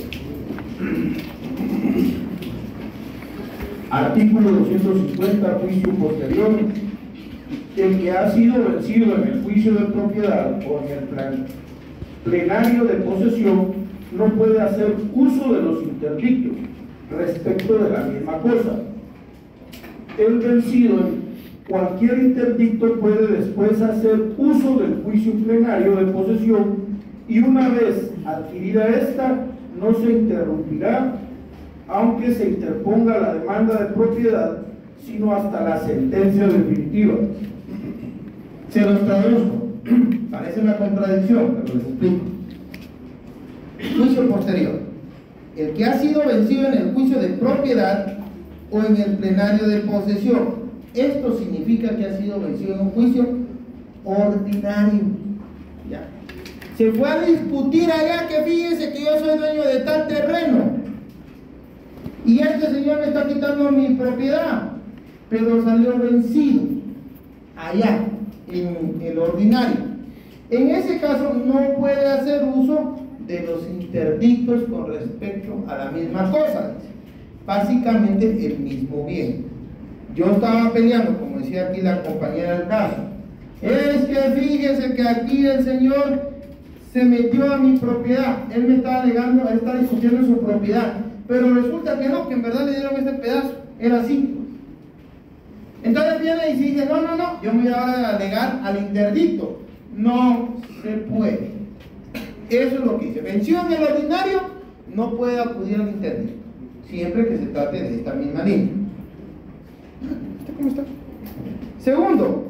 Artículo 250, juicio posterior. El que ha sido vencido en el juicio de propiedad o en el plenario de posesión no puede hacer uso de los interdictos respecto de la misma cosa. El vencido en cualquier interdicto puede después hacer uso del juicio plenario de posesión y una vez adquirida esta no se interrumpirá aunque se interponga la demanda de propiedad, sino hasta la sentencia definitiva.
Se los traduzco. Parece una contradicción, pero les explico. Juicio posterior. El que ha sido vencido en el juicio de propiedad o en el plenario de posesión. Esto significa que ha sido vencido en un juicio ordinario. ¿Ya? Se fue a discutir allá que fíjese que yo soy dueño de tal terreno y este señor me está quitando mi propiedad, pero salió vencido allá en el ordinario. En ese caso no puede hacer uso de los interdictos con respecto a la misma cosa. básicamente el mismo bien. Yo estaba peleando, como decía aquí la compañera del caso, es que fíjese que aquí el señor se metió a mi propiedad, él me está alegando, él está discutiendo su propiedad, pero resulta que no, que en verdad le dieron este pedazo, era así. Entonces viene y dice, no, yo me voy ahora a alegar al interdicto. No se puede. Eso es lo que dice. Venció en el ordinario, no puede acudir al interdicto, siempre que se trate de esta misma línea. ¿Cómo está? Segundo,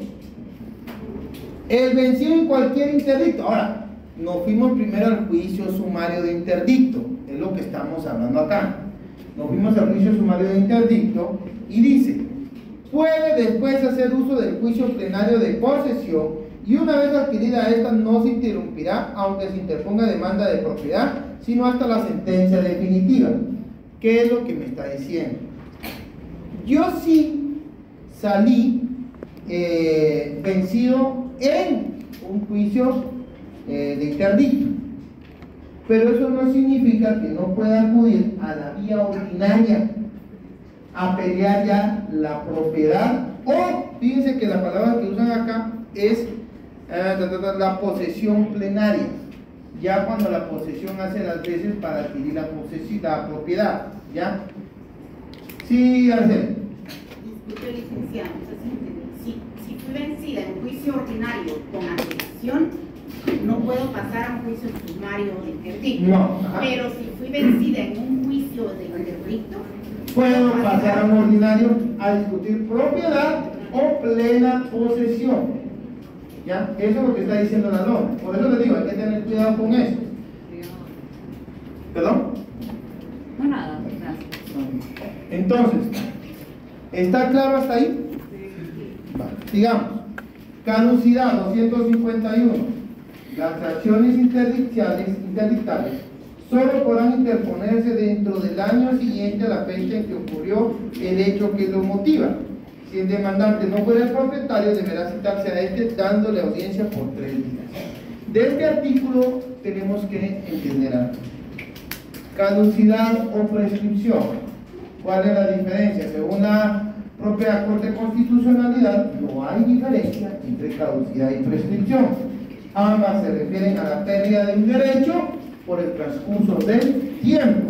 el vencido en cualquier interdicto. Ahora, nos fuimos primero al juicio sumario de interdicto, es lo que estamos hablando acá. Nos fuimos al juicio sumario de interdicto y dice, puede después hacer uso del juicio plenario de posesión y una vez adquirida esta no se interrumpirá aunque se interponga demanda de propiedad, sino hasta la sentencia definitiva. ¿Qué es lo que me está diciendo? Yo sí salí vencido en un juicio de interdicto, pero eso no significa que no pueda acudir a la vía ordinaria a pelear ya la propiedad, o fíjense que la palabra que usan acá es la posesión plenaria, ya cuando la posesión hace las veces para adquirir la propiedad, ¿ya? Sí, Arcel.
Disculpe, licenciado, si fui vencida en un juicio ordinario con apelación, no puedo pasar a un juicio sumario de interdicto.
No.
Pero si fui vencida en un juicio de interdicto,
puedo pasar a un ordinario a discutir propiedad o plena posesión. ¿Ya? Eso es lo que está diciendo la norma. Por eso les digo, hay que tener cuidado con eso. ¿Perdón?
No, nada, gracias.
Entonces, ¿está claro hasta ahí? Vale, sigamos. Caducidad 251. Las acciones interdictales solo podrán interponerse dentro del año siguiente a la fecha en que ocurrió el hecho que lo motiva. Si el demandante no fuera el propietario, deberá citarse a este dándole audiencia por 3 días. De este artículo tenemos que entender algo. Caducidad o prescripción. ¿Cuál es la diferencia? Según la propia Corte de Constitucionalidad, no hay diferencia entre caducidad y prescripción. Ambas se refieren a la pérdida de un derecho por el transcurso del tiempo.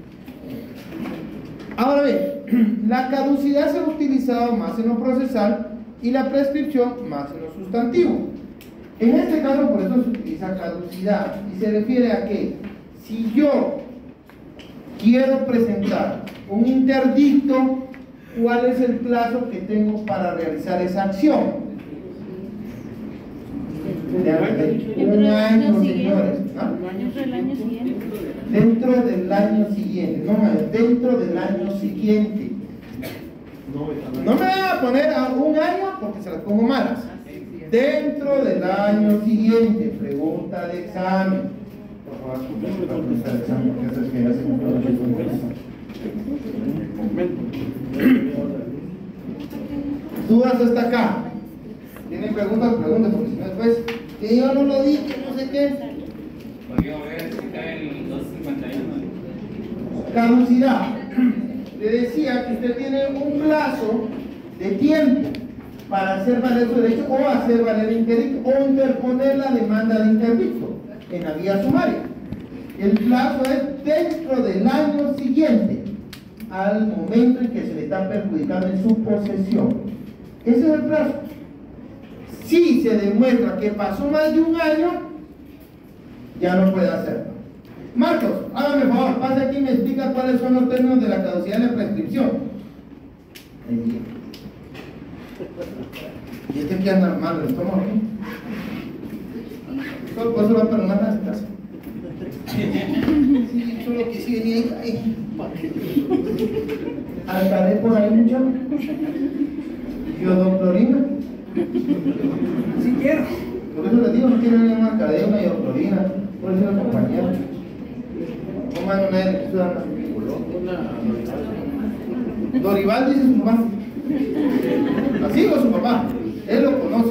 Ahora bien, la caducidad se ha utilizado más en lo procesal y la prescripción más en lo sustantivo. En este caso, por eso se utiliza caducidad y se refiere a que si yo quiero presentar un interdicto, ¿cuál es el plazo que tengo para realizar esa acción? Un año, señores.
Dentro del año siguiente.
Dentro del año siguiente. No, dentro del año siguiente. No me van a poner a un año porque se las pongo malas. Dentro del año siguiente. Pregunta de examen. Por favor, escuchen la pregunta de examen porque eso es que ya se cumplió la ¿dudas hasta acá? ¿Tienen preguntas? Preguntas, porque si no después, que yo no lo dije, no sé qué.
Podríamos ver si está en 251.
Caducidad. Le decía que usted tiene un plazo de tiempo para hacer valer su derecho o hacer valer el interdicto o interponer la demanda de interdicto en la vía sumaria. El plazo es dentro del año siguiente al momento en que se le está perjudicando en su posesión. Ese es el plazo. Si se demuestra que pasó más de un año, ya no puede hacerlo. Marcos, hágame el favor, pase aquí y me explica cuáles son los términos de la caducidad y la prescripción. Y este que anda mal el estómago, ¿eh? Solo por eso va a perdonar las casas. Sí, solo que sí venía ahí. Alcaré por ahí mucho. Iodoplorina. Si quiero. Por eso les digo, no quiero ni una alcaré, una iodoplorina. Por eso la compañera. ¿Cómo van una de Dorival dice su papá. Así o su papá. Él lo conoce.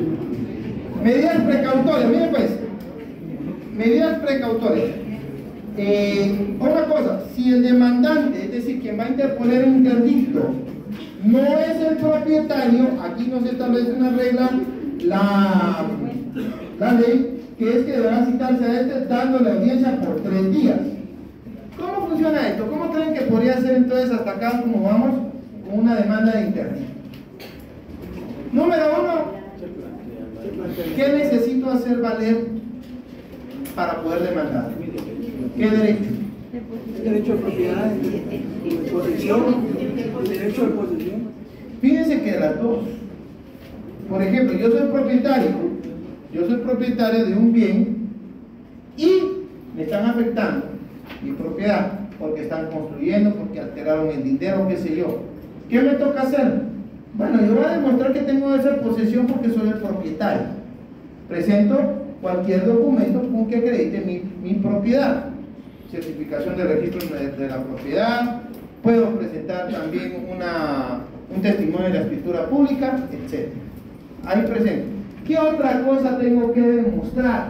Medidas precautorias, miren pues. Medidas precautorias. Otra cosa, si el demandante, es decir, quien va a interponer un interdicto, no es el propietario, aquí no se establece una regla, la ley, que es que deberá citarse a este dándole audiencia por 3 días. ¿Cómo funciona esto? ¿Cómo creen que podría ser entonces hasta acá como vamos con una demanda de interdicto? Número 1, ¿qué necesito hacer valer para poder demandar? ¿Qué derecho?
Derecho de propiedad, de posesión, derecho de posesión.
Fíjense que de las dos. Por ejemplo, yo soy propietario de un bien y me están afectando mi propiedad porque están construyendo, porque alteraron el dinero, qué sé yo. ¿Qué me toca hacer? Bueno, yo voy a demostrar que tengo esa posesión porque soy el propietario. Presento cualquier documento con que acredite mi propiedad. Certificación de registro de la propiedad, puedo presentar también un testimonio de la escritura pública, etc. Ahí presento. ¿Qué otra cosa tengo que demostrar?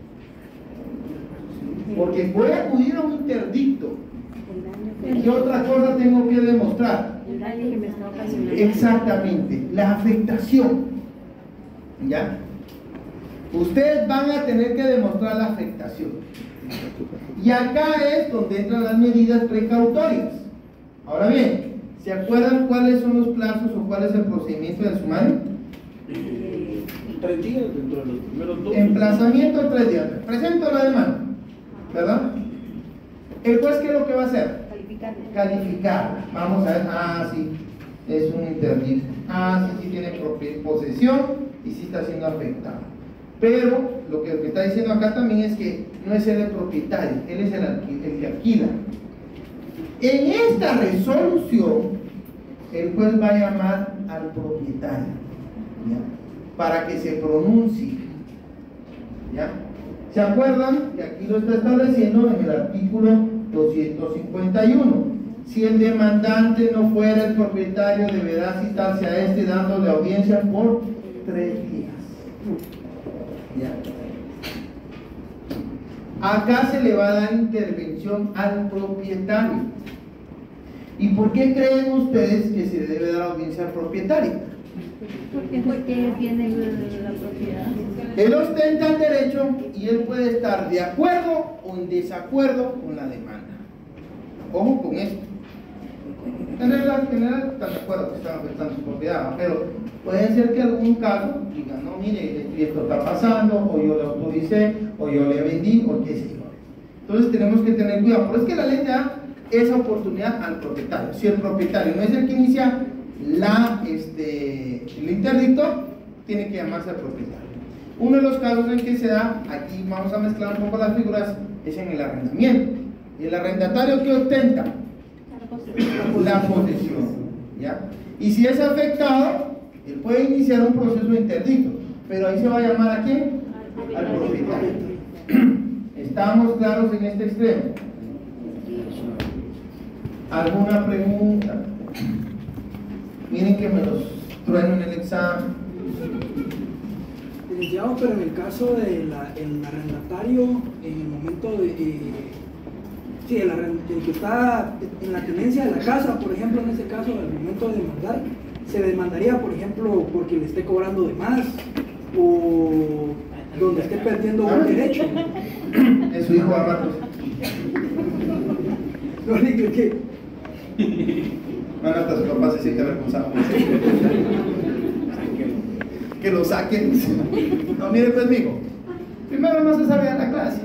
Porque voy a acudir a un interdicto. ¿Qué otra cosa tengo que demostrar?
El daño que me está ocasionando.
Exactamente, la afectación. ¿Ya? Ustedes van a tener que demostrar la afectación. Y acá es donde entran las medidas precautorias. Ahora bien, ¿se acuerdan cuáles son los plazos o cuál es el procedimiento del sumario?
3 días dentro de los primeros 2.
Emplazamiento 3 días. Presento la demanda, ¿verdad? El juez, ¿qué es lo que va a hacer? Calificar. Vamos a ver, sí, es un interdicto. Sí tiene posesión y sí está siendo afectado. Pero lo que está diciendo acá también es que no es él el propietario, él es el que alquila. En esta resolución, el juez va a llamar al propietario, ¿ya? Para que se pronuncie, ¿ya? ¿Se acuerdan? Que aquí lo está estableciendo en el artículo 251. Si el demandante no fuera el propietario, deberá citarse a este dándole audiencia por 3 días. ¿Ya? Acá se le va a dar intervención al propietario. ¿Y por qué creen ustedes que se le debe dar audiencia al propietario?
Porque tiene la propiedad.
Él ostenta el derecho y él puede estar de acuerdo o en desacuerdo con la demanda. Ojo con esto. En general están de acuerdo que están afectando su propiedad, pero puede ser que algún caso diga, no, mire, esto está pasando, o yo le autoricé, o yo le vendí, o qué sé yo. Entonces tenemos que tener cuidado. Pero es que la ley da esa oportunidad al propietario. Si el propietario no es el que inicia el interdicto, tiene que llamarse al propietario. Uno de los casos en que se da, aquí vamos a mezclar un poco las figuras, es en el arrendamiento. ¿Y el arrendatario qué ostenta? La posesión, ¿ya? Y si es afectado, él puede iniciar un proceso de interdicto, pero ahí se va a llamar ¿a quién? Al propietario. ¿Estamos claros en este extremo? ¿Alguna pregunta? Miren que me los trueno en el examen.
Licenciado, pero en el caso del arrendatario, en el momento sí, el que está en la tenencia de la casa, por ejemplo, en ese caso, en el momento de demandar, se demandaría, por ejemplo, porque le esté cobrando de más o donde esté perdiendo un derecho.
Es su hijo Amatos.
No digo que.
Bueno, hasta su papá se siente responsable. Que lo saquen. No, mire pues, mijo. Primero no se sabía la clase.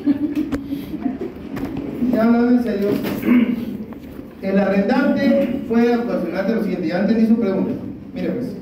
Ya hablando en serio, el arrendante puede ocasionar de lo siguiente. Ya entendí su pregunta. Mire pues.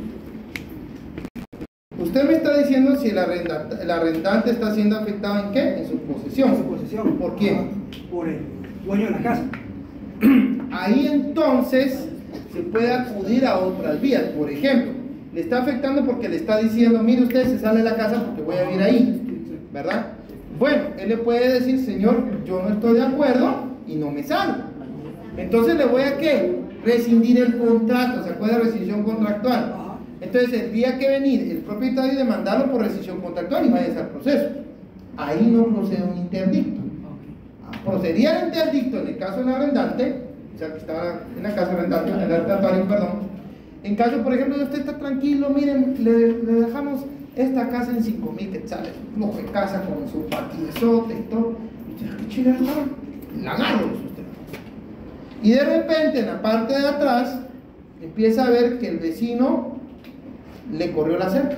Usted me está diciendo si el arrendante está siendo afectado en qué? En su posesión.
En su posesión.
¿Por quién?
Por el dueño de la casa.
Ahí entonces se puede acudir a otras vías. Por ejemplo, le está afectando porque le está diciendo, mire usted, se sale de la casa porque voy a vivir ahí, ¿verdad? Bueno, él le puede decir, señor, yo no estoy de acuerdo y no me salgo. Entonces le voy a ¿qué? Rescindir el contrato. ¿Se acuerda de rescisión contractual? Entonces el día que venir el propietario demandarlo por rescisión contractual y vaya al proceso, ahí no procede un interdicto. procedía el interdicto en el caso del arrendante, o sea, que estaba en la casa arrendante, en el arrendatario, perdón. En caso, por ejemplo, de usted está tranquilo, miren, le dejamos esta casa en 5,000 quetzales, lujo de casa con su patizote y todo. Y usted, ¿qué chingada estaba? La agarro, usted. Y de repente, en la parte de atrás, empieza a ver que el vecino le corrió la cerca.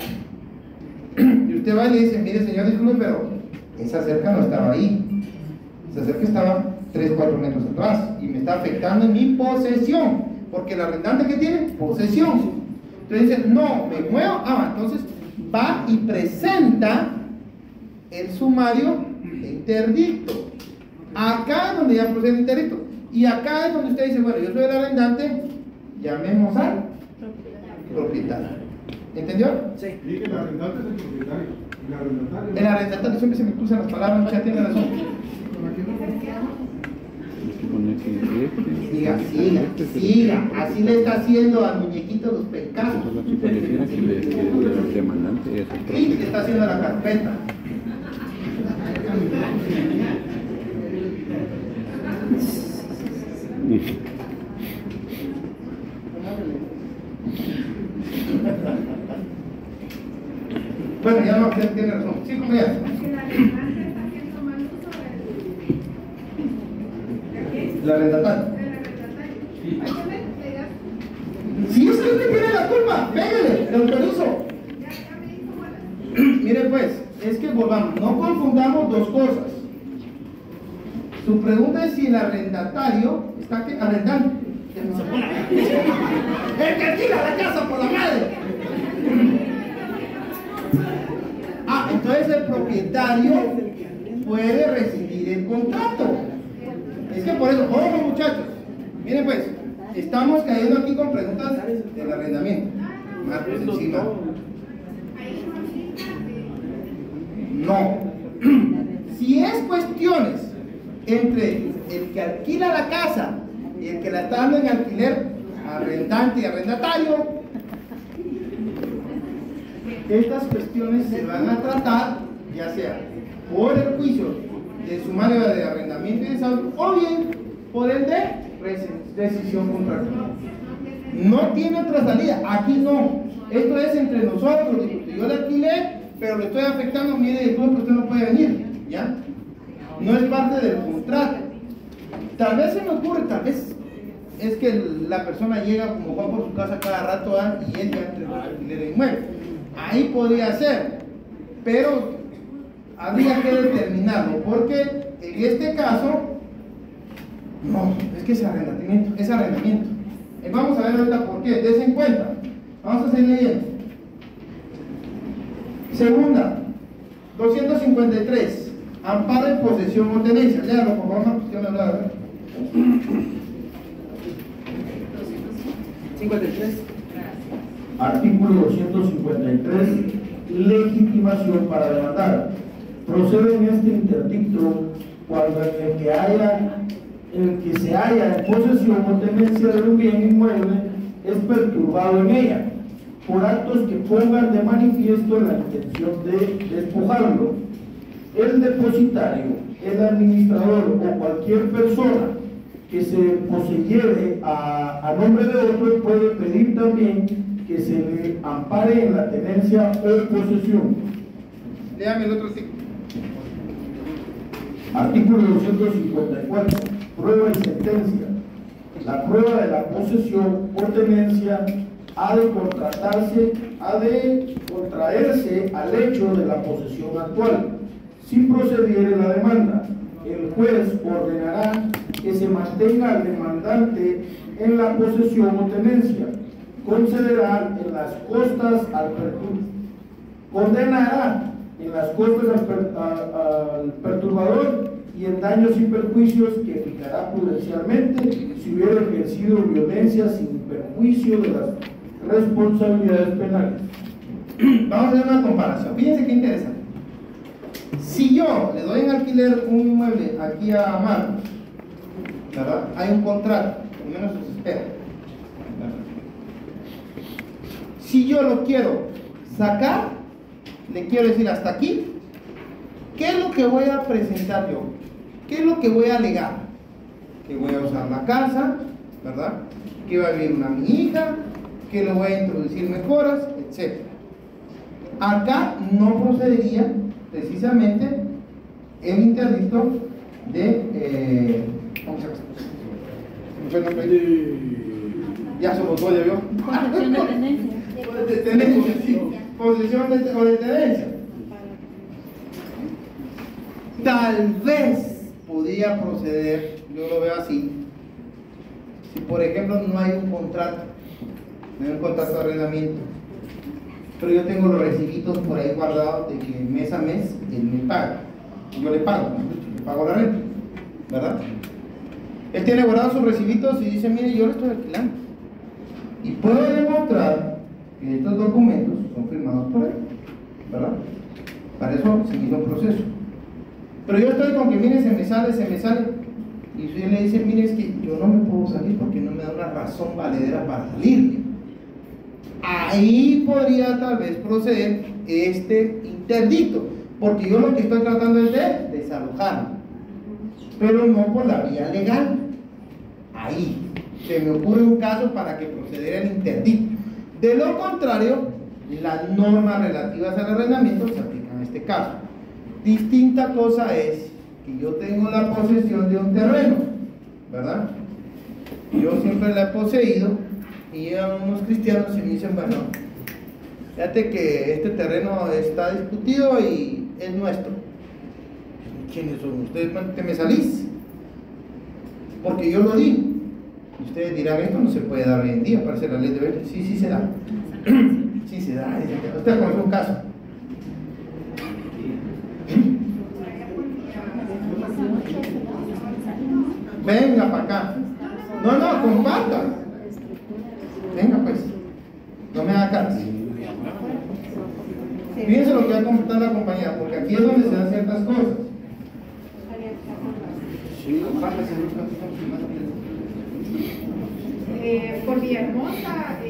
Y usted va y le dice, mire señor, disculpe, pero esa cerca no estaba ahí. Esa cerca estaba 3-4 metros atrás y me está afectando en mi posesión. Porque el arrendante que tiene posesión. Entonces dice, no, me muevo. Entonces va y presenta el sumario de interdicto. Acá es donde ya procede el interdicto. Y acá es donde usted dice, bueno, yo soy el arrendante, llamemos al propietario. ¿Entendió?
Sí.
Dije que el arrendante es el propietario.
El arrendatario siempre se me cruzan las palabras, ya tiene razón. Siga, así le está haciendo al muñequito los pecados. Sí, le está haciendo la carpeta. Bueno, ya no tiene razón. Sí, como ya. La arrendatario. Si es que usted tiene la culpa, pégale, le autorizo. Mire pues, es que volvamos, no confundamos dos cosas. Su pregunta es si el arrendatario está arrendando. El que alquila la casa por la madre. Entonces el propietario puede rescindir el contrato. Es que por eso, ojo muchachos, miren pues, estamos cayendo aquí con preguntas del arrendamiento. Marcos encima. No. Si es cuestiones entre el que alquila la casa y el que la está dando en alquiler, arrendante y arrendatario, estas cuestiones se van a tratar ya sea por el juicio de sumario de arrendamiento y desahucio o bien por el de rescisión contractual. No tiene otra salida, aquí no. Esto es entre nosotros. Yo le alquilé, pero le estoy afectando, mire, disculpe, usted no puede venir, ¿ya? No es parte del contrato. Tal vez se me ocurre, tal vez es que la persona llega como va por su casa cada rato y él ya entre el alquiler de inmueble. Ahí podría ser, pero habría que determinarlo, porque en este caso, no, es que es arrendamiento. Vamos a ver ahorita por qué, des en cuenta. Vamos a seguir leyendo. Segunda, 253, amparo en posesión o tenencia. Léalo, por favor, que me hablaba.
53.
Artículo 253, legitimación para demandar. Procede en este interdicto cuando el que se halla en posesión o tenencia de un bien inmueble es perturbado en ella por actos que pongan de manifiesto la intención de despojarlo. El depositario, el administrador o cualquier persona que se poseyere a nombre de otro puede pedir también que se le ampare en la tenencia o posesión.
Léame el otro artículo.
Artículo 254. Prueba y sentencia. La prueba de la posesión o tenencia ha de contraerse al hecho de la posesión actual. Si procediere la demanda, el juez ordenará que se mantenga al demandante en la posesión o tenencia. Concederá en las costas condenará en las costas al perturbador y en daños y perjuicios que fijará prudencialmente si hubiera ejercido violencia sin perjuicio de las responsabilidades penales.
Vamos a hacer una comparación. Fíjense qué interesante. Si yo le doy en alquiler un inmueble aquí a Marcos, ¿verdad? Hay un contrato, al menos se espera. Si yo lo quiero sacar, le quiero decir hasta aquí, ¿qué es lo que voy a presentar yo? ¿Qué es lo que voy a alegar? Que voy a usar la casa, ¿verdad? Que va a vivir mi hija, que le voy a introducir mejoras, etc. Acá no procedería precisamente el interdicto de ¿cómo se llama? Ya somos dos, ya vio.
Posesión de tenencia.
De tenencia, sí. Posesión o de tenencia. Tal vez podría proceder, yo lo veo así, si por ejemplo no hay un contrato, no hay un contrato de arrendamiento, pero yo tengo los recibitos por ahí guardados de que mes a mes él me paga, yo le pago la renta, ¿verdad? Él tiene guardados sus recibitos y dice, mire, yo le estoy alquilando, y puedo demostrar que estos documentos son firmados por él, ¿verdad? Para eso se hizo un proceso. Pero yo estoy con que, mire, se me sale, y usted le dice, mire, es que yo no me puedo salir porque no me da una razón valedera para salirme. Ahí podría tal vez proceder este interdicto, porque yo lo que estoy tratando es de desalojar, pero no por la vía legal. Ahí se me ocurre un caso para que procediera el interdicto. De lo contrario, las normas relativas al arrendamiento se aplican en este caso. Distinta cosa es que yo tengo la posesión de un terreno, ¿verdad? Yo siempre la he poseído y llegan unos cristianos y me dicen, bueno, fíjate que este terreno está discutido y es nuestro. ¿Quiénes son ustedes? ¿Te me salís? Porque yo lo di. Ustedes dirán, esto no se puede dar hoy en día, parece la ley de verde. Sí, sí se da. Sí se da. Usted conoce un caso. Venga para acá. No, comparta. Venga pues. No me haga caras. Fíjense lo que va a comentar la compañera, porque aquí es donde se dan ciertas cosas.
Por Villahermosa,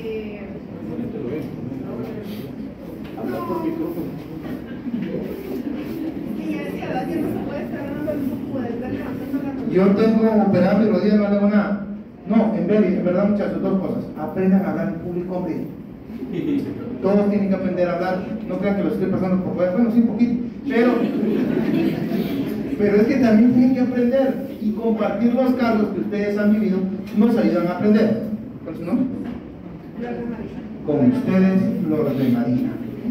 yo tengo operado mi rodilla, no le hago nada. No, en verdad muchachos, dos cosas. Aprendan a hablar en público, hombre. Todos tienen que aprender a hablar. No crean que lo estoy pasando por fuera. Bueno, sí, un poquito. Pero es que también tienen que aprender y compartir los casos que ustedes han vivido nos ayudan a aprender. ¿Cuál es su nombre? Con ustedes, Flor de María.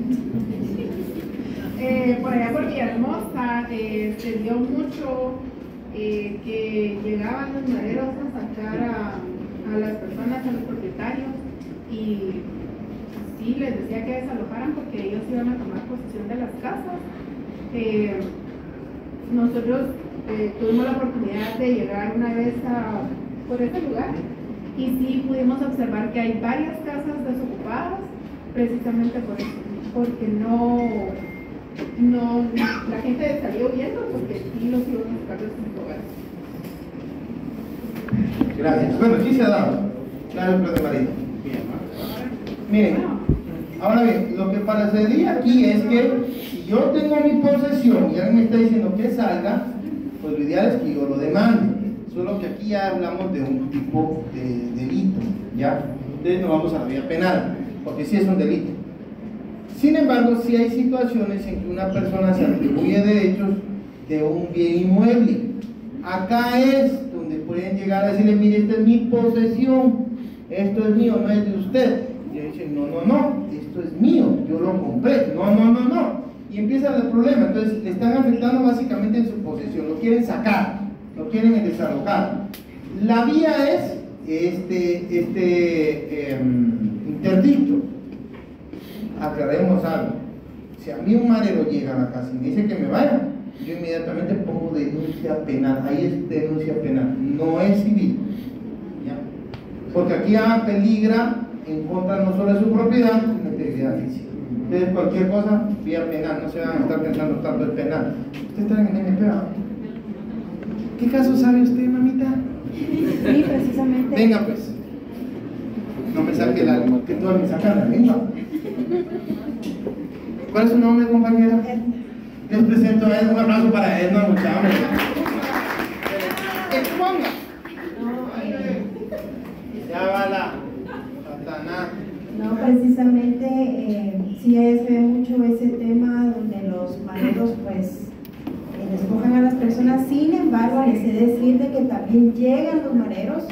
Por allá por Villahermosa se dio mucho que llegaban los maderos a sacar a las personas, a los propietarios, y sí les decía que desalojaran porque ellos iban a tomar posesión de las casas. Nosotros tuvimos la oportunidad de llegar una vez por ese lugar y sí pudimos observar que hay varias casas desocupadas precisamente por eso, porque la gente salió huyendo porque sí los iban a sacar de sus hogares.
Gracias. Bueno, sí se ha dado. Claro, Flor de María. Miren, ahora bien, lo que parecería aquí es que si yo tengo mi posesión y alguien me está diciendo que salga, pues lo ideal es que yo lo demande. Solo que aquí ya hablamos de un tipo de delito, ¿ya? Entonces no vamos a la vía penal, porque sí es un delito. Sin embargo, sí hay situaciones en que una persona se atribuye derechos de un bien inmueble. Acá es donde pueden llegar a decirle, mire, esta es mi posesión, esto es mío, no es de usted. Y ellos dicen, no, esto es mío, yo lo compré, no. Y empieza el problema. Entonces le están afectando básicamente en su posesión, lo quieren sacar, lo quieren desalojar. La vía es interdicto. Aclaremos algo. Si a mí un marero llega a la casa y me dice que me vaya, yo inmediatamente pongo denuncia penal. Ahí es denuncia penal, no es civil, ¿ya? Porque aquí peligra en contra no solo de su propiedad, sino de integridad física. Entonces cualquier cosa, vía penal, no se van a estar pensando tanto el penal. Usted está en el MP, ¿verdad? ¿Qué caso sabe usted, mamita?
Sí, precisamente.
Venga pues. No me saque que todas me sacan la lengua. ¿Cuál es su nombre, compañera? Les presento a él, un aplauso para él, no muchachos.
precisamente sí se ve mucho ese tema donde los mareros pues despojan a las personas. Sin embargo, les he de decir de que también llegan los mareros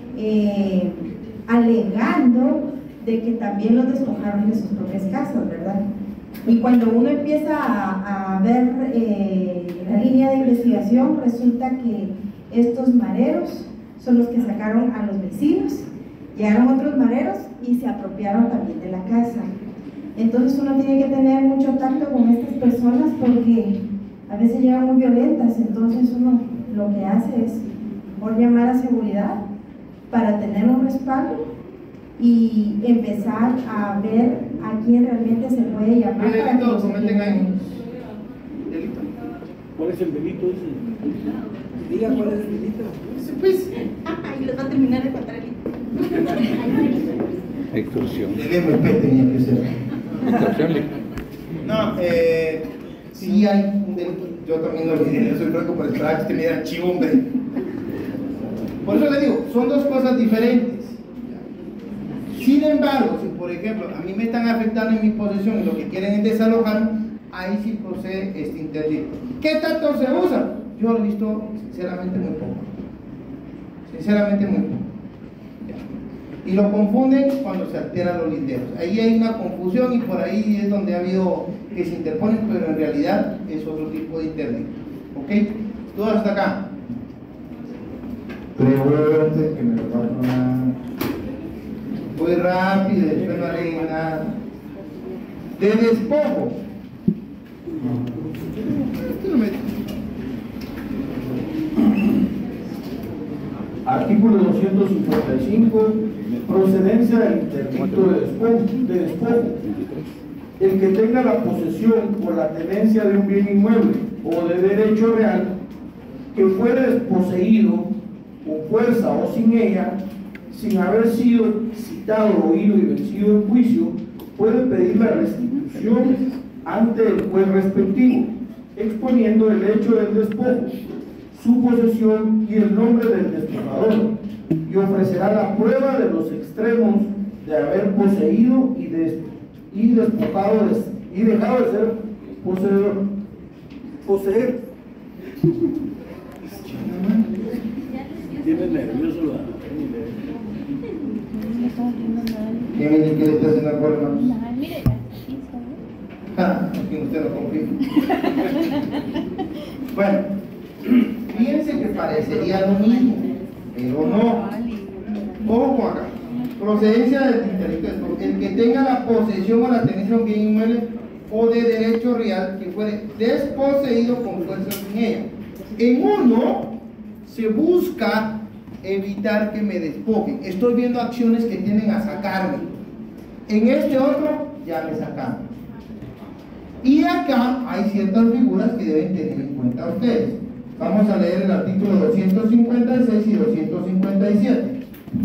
alegando de que también los despojaron de sus propias casas, ¿verdad? Y cuando uno empieza a ver la línea de investigación, resulta que estos mareros son los que sacaron a los vecinos, llegaron otros mareros y se apropiaron también de la casa. Entonces uno tiene que tener mucho tacto con estas personas porque a veces llegan muy violentas, entonces uno lo que hace es mejor llamar a seguridad para tener un respaldo y empezar a ver a quién realmente se puede llamar.
¿Qué delito cometen ahí? ¿Delito?
¿Cuál es el delito ese?
Diga cuál es el delito.
Pues.
Y les va a terminar de contar el
Extorsión.
El MP tenía que ser.
Extorsión.
No, sí hay un delito. Yo también lo olvidé, yo soy franco por esperar que me diera chivo, hombre. Por eso le digo, son dos cosas diferentes. Sin embargo, si por ejemplo a mí me están afectando en mi posesión y lo que quieren es desalojar, ahí sí procede este interdicto. ¿Qué tanto se usa? Yo lo he visto sinceramente muy poco. Sinceramente muy poco. Y lo confunden cuando se alteran los linderos. Ahí hay una confusión y por ahí es donde ha habido que se interponen, pero en realidad es otro tipo de interdicto. ¿Ok? Todo hasta acá. Pregunte que me lo va a poner. Muy rápido, después no haré nada. De despojo.
Artículo 255, procedencia del interdicto de despojo. El que tenga la posesión o la tenencia de un bien inmueble o de derecho real que fuere desposeído con fuerza o sin ella, sin haber sido citado, oído y vencido en juicio, puede pedir la restitución ante el juez respectivo, exponiendo el hecho del despojo, su posesión y el nombre del despojador, y ofrecerá la prueba de los extremos de haber poseído y despojado y dejado de ser poseedor. Poseer.
Tiene nervioso la...
¿Quién es el que le está haciendo algo, hermanos? Aquí usted no confía. Bueno, fíjense que parecería lo mismo, pero no. Ojo acá. Procedencia del interdicto. El que tenga la posesión o la tenencia de un bien inmueble o de derecho real que fuere desposeído con fuerza sin ella. En uno se busca evitar que me despojen. Estoy viendo acciones que tienden a sacarme. En este otro ya me sacaron. Y acá hay ciertas figuras que deben tener en cuenta ustedes. Vamos a leer el artículo 256 y 257.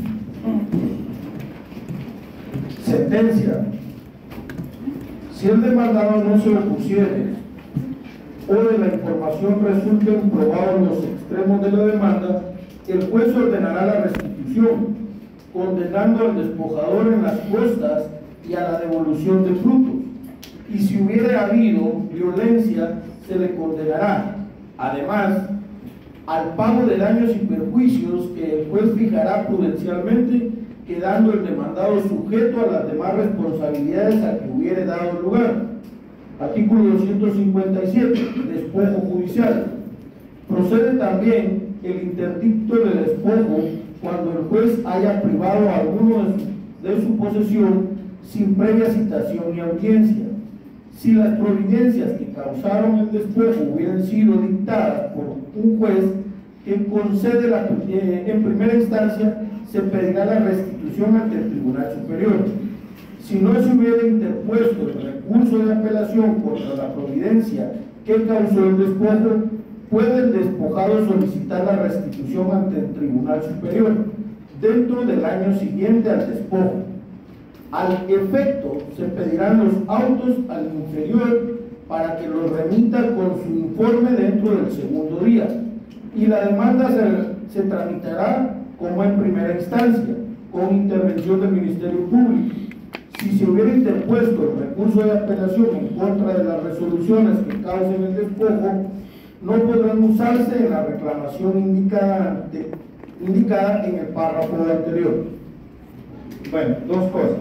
Sentencia. Si el demandado no se opusiere o de la información resulten probados los extremos de la demanda, el juez ordenará la restitución, condenando al despojador en las costas y a la devolución de frutos. Y si hubiera habido violencia, se le condenará, además, al pago de daños y perjuicios que el juez fijará prudencialmente, quedando el demandado sujeto a las demás responsabilidades a que hubiere dado lugar. Artículo 257, despojo judicial. Procede también el interdicto de despojo cuando el juez haya privado a alguno de su posesión sin previa citación y audiencia. Si las providencias que causaron el despojo hubieran sido dictadas por un juez que concede en primera instancia, se pedirá la restitución ante el Tribunal Superior. Si no se hubiera interpuesto el recurso de apelación contra la providencia que causó el despojo, puede el despojado solicitar la restitución ante el Tribunal Superior dentro del año siguiente al despojo. Al efecto, se pedirán los autos al inferior para que los remita con su informe dentro del segundo día, y la demanda se tramitará como en primera instancia, con intervención del Ministerio Público. si se hubiera interpuesto el recurso de apelación en contra de las resoluciones que causen el despojo, no podrán usarse en la reclamación indicada en el párrafo anterior.
Bueno, dos cosas.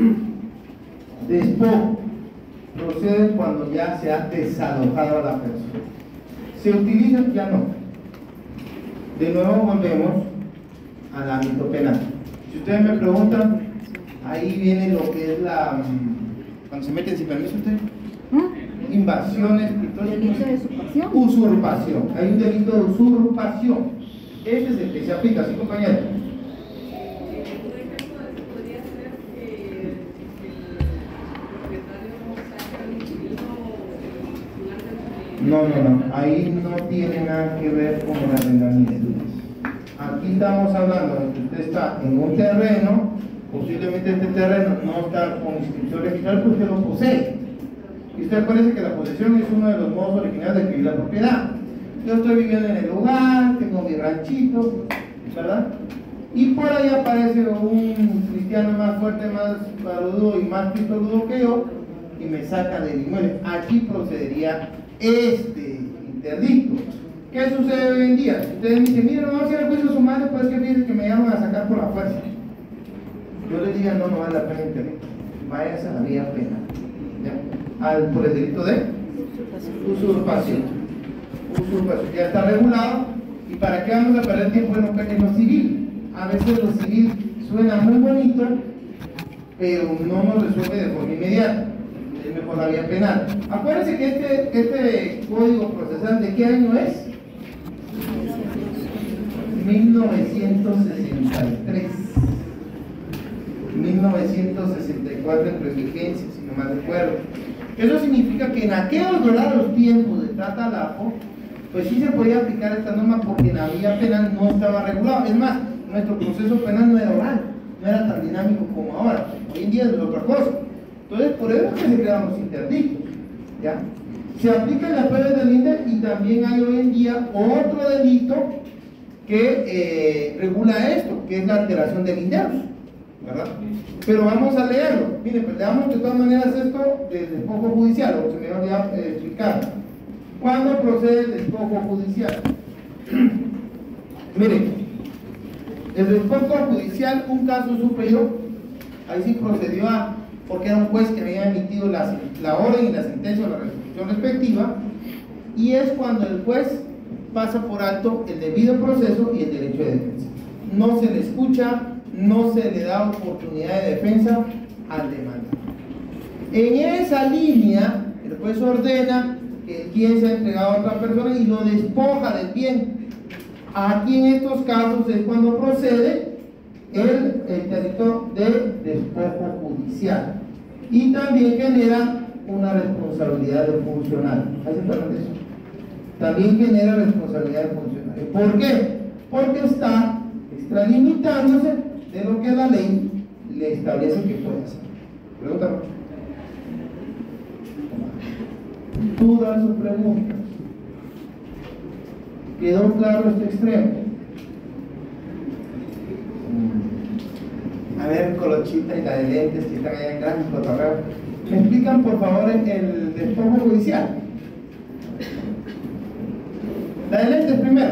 Despojo procede cuando ya se ha desalojado a la persona. Se utiliza, ya no. De nuevo volvemos al ámbito penal. Si ustedes me preguntan, ahí viene lo que es la... cuando se meten sin permiso ustedes. Invasiones,
delito de usurpación.
Usurpación. Hay un delito de usurpación. Ese es el que se aplica, ¿sí, compañero? No, ahí no tiene nada que ver con el arrendamiento. Aquí estamos hablando de que usted está en un terreno, posiblemente este terreno no está con inscripción registral porque usted lo posee. Y usted acuérdese que la posesión es uno de los modos originales de adquirir la propiedad. Yo estoy viviendo en el lugar, tengo mi ranchito, ¿verdad? Y por ahí aparece un cristiano más fuerte, más barudo y más pistoludo que yo y me saca del inmueble. Aquí procedería este interdicto. ¿Qué sucede hoy en día? Ustedes me dicen, miren, vamos a ir al juicio sumario, pues que fíjense que me llaman a sacar por la fuerza. Yo les digo, no vale la pena interdicto. Váyase a la vía penal. Por el delito de usurpación. Usurpación. Ya está regulado. ¿Y para qué vamos a perder tiempo en lo civil? A veces lo civil suena muy bonito, pero no nos resuelve de forma inmediata. Es mejor la vía penal. Acuérdense que este código procesal, ¿de qué año es? 1963. 1964 en vigencia, si no mal recuerdo. Eso significa que en aquellos dorados tiempos de Tatalapo, pues sí se podía aplicar esta norma porque la vía penal no estaba regulada. Es más, nuestro proceso penal no era oral, no era tan dinámico como ahora. Hoy en día es otra cosa. Entonces, por eso es que se crearon los interdictos. ¿Ya? Se aplican las pruebas del INDE y también hay hoy en día otro delito que regula esto, que es la alteración del INDEUS, ¿verdad? Pero vamos a leerlo. Miren, pues leamos de todas maneras esto del despojo judicial, o se me va a explicar. ¿Cuándo procede el despojo judicial? Miren, el despojo judicial, un caso superior, ahí sí procedió porque era un juez que había emitido la orden y la sentencia o la resolución respectiva, y es cuando el juez pasa por alto el debido proceso y el derecho de defensa. No se le escucha, no se le da oportunidad de defensa al demandante. En esa línea, el juez ordena que el bien sea entregado a otra persona y lo despoja del bien. Aquí en estos casos es cuando procede el delito de despojo judicial y también genera una responsabilidad del funcionario. También genera responsabilidad del funcionario. ¿Por qué? Porque está extralimitándose de lo que la ley le establece que puede hacer. Pregúntame. Dudas o preguntas. ¿Quedó claro este extremo? A ver, Colochita y la de lentes que están allá en grandes cotorreos. ¿Me explican por favor el despojo judicial? La de lentes primero.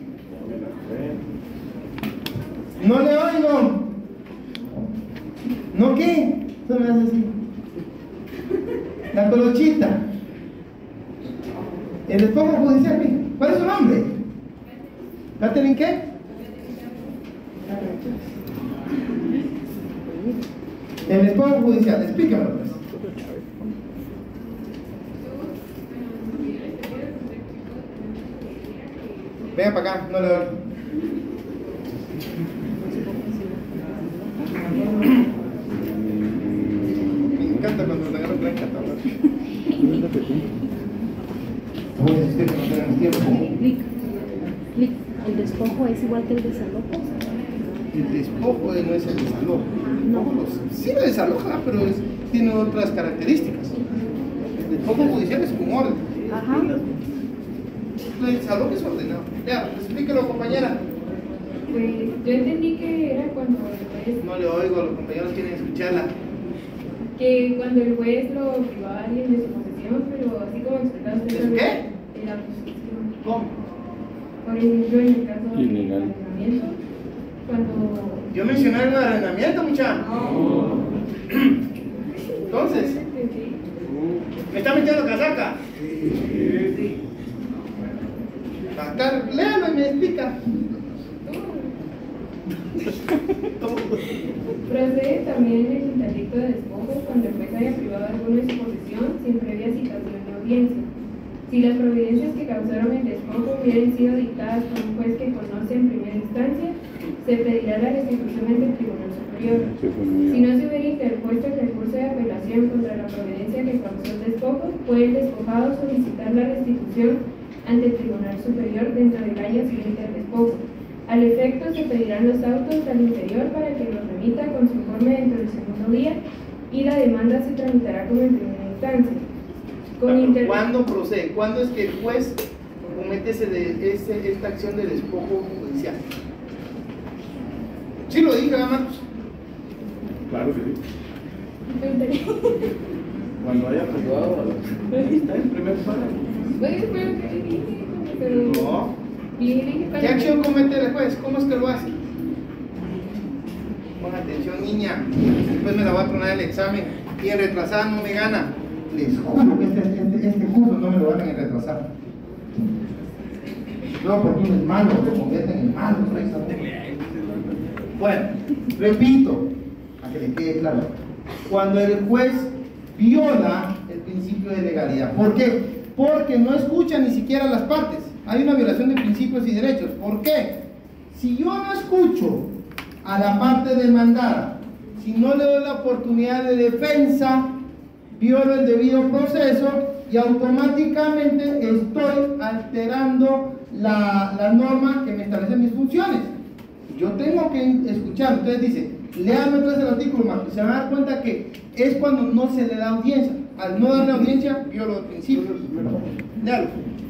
No le oigo. ¿No qué? Eso me hace así. La Colochita. El despojo judicial, mira. ¿Cuál es su nombre? ¿Catherine qué? El despojo judicial, explícamelo pues. Venga para acá, no le doy. Me encanta cuando te agarro plan catalán.
¿El despojo es igual que el desalojo?
El despojo no es el desalojo. No, sí lo desaloja, pero tiene otras características. El despojo judicial es un orden.
Ajá.
El desalojo es ordenado. Ya, explíquelo, compañera.
Pues yo entendí que era cuando...
No le oigo, los compañeros quieren escucharla.
Que cuando el juez lo privaba a alguien de su posesión, pero así como explicaba usted.
¿Es qué?
En la posesión.
¿Cómo?
Por ejemplo, en el caso del
Ilegal.
arrendamiento, cuando.
Yo mencioné el arrendamiento, muchachos. Entonces, ¿me está metiendo casaca? Sí. Léame y me explica.
Procede también el interdicto de despojo cuando el juez haya privado a alguno de su posesión sin previa citación de audiencia. Si las providencias que causaron el despojo hubieran sido dictadas por un juez que conoce en primera instancia, se pedirá la restitución ante el Tribunal Superior. Si no se hubiera interpuesto el recurso de apelación contra la providencia que causó el despojo, puede el despojado solicitar la restitución ante el Tribunal Superior dentro del año siguiente al despojo. Al efecto, se pedirán los autos al interior para que los remita con su informe dentro del segundo día y la demanda se tramitará como en primera instancia.
¿Cuándo procede? ¿Cuándo es que el juez comete esta acción de despojo judicial? ¿Sí lo dije, Marcos?
Claro que sí. Cuando haya privado a la... Está en primer párrafo.
No. ¿Qué acción comete el juez? ¿Cómo es que lo hace? Pon atención, niña. Después me la voy a poner el examen y en retrasada no me gana. Les juro que este curso no me lo van a retrasar. No, porque uno es malo, lo convierten en malo. Bueno, repito, a que le quede claro. Cuando el juez viola el principio de legalidad. ¿Por qué? Porque no escucha ni siquiera las partes. Hay una violación de principios y derechos. ¿Por qué? Si yo no escucho a la parte demandada, si no le doy la oportunidad de defensa, violo el debido proceso y automáticamente estoy alterando la norma que me establece mis funciones. Yo tengo que escuchar. Entonces dice, léame otra vez el artículo, Marcos, se van a dar cuenta que es cuando no se le da audiencia. Al no darle audiencia, violo el principio. Léalo.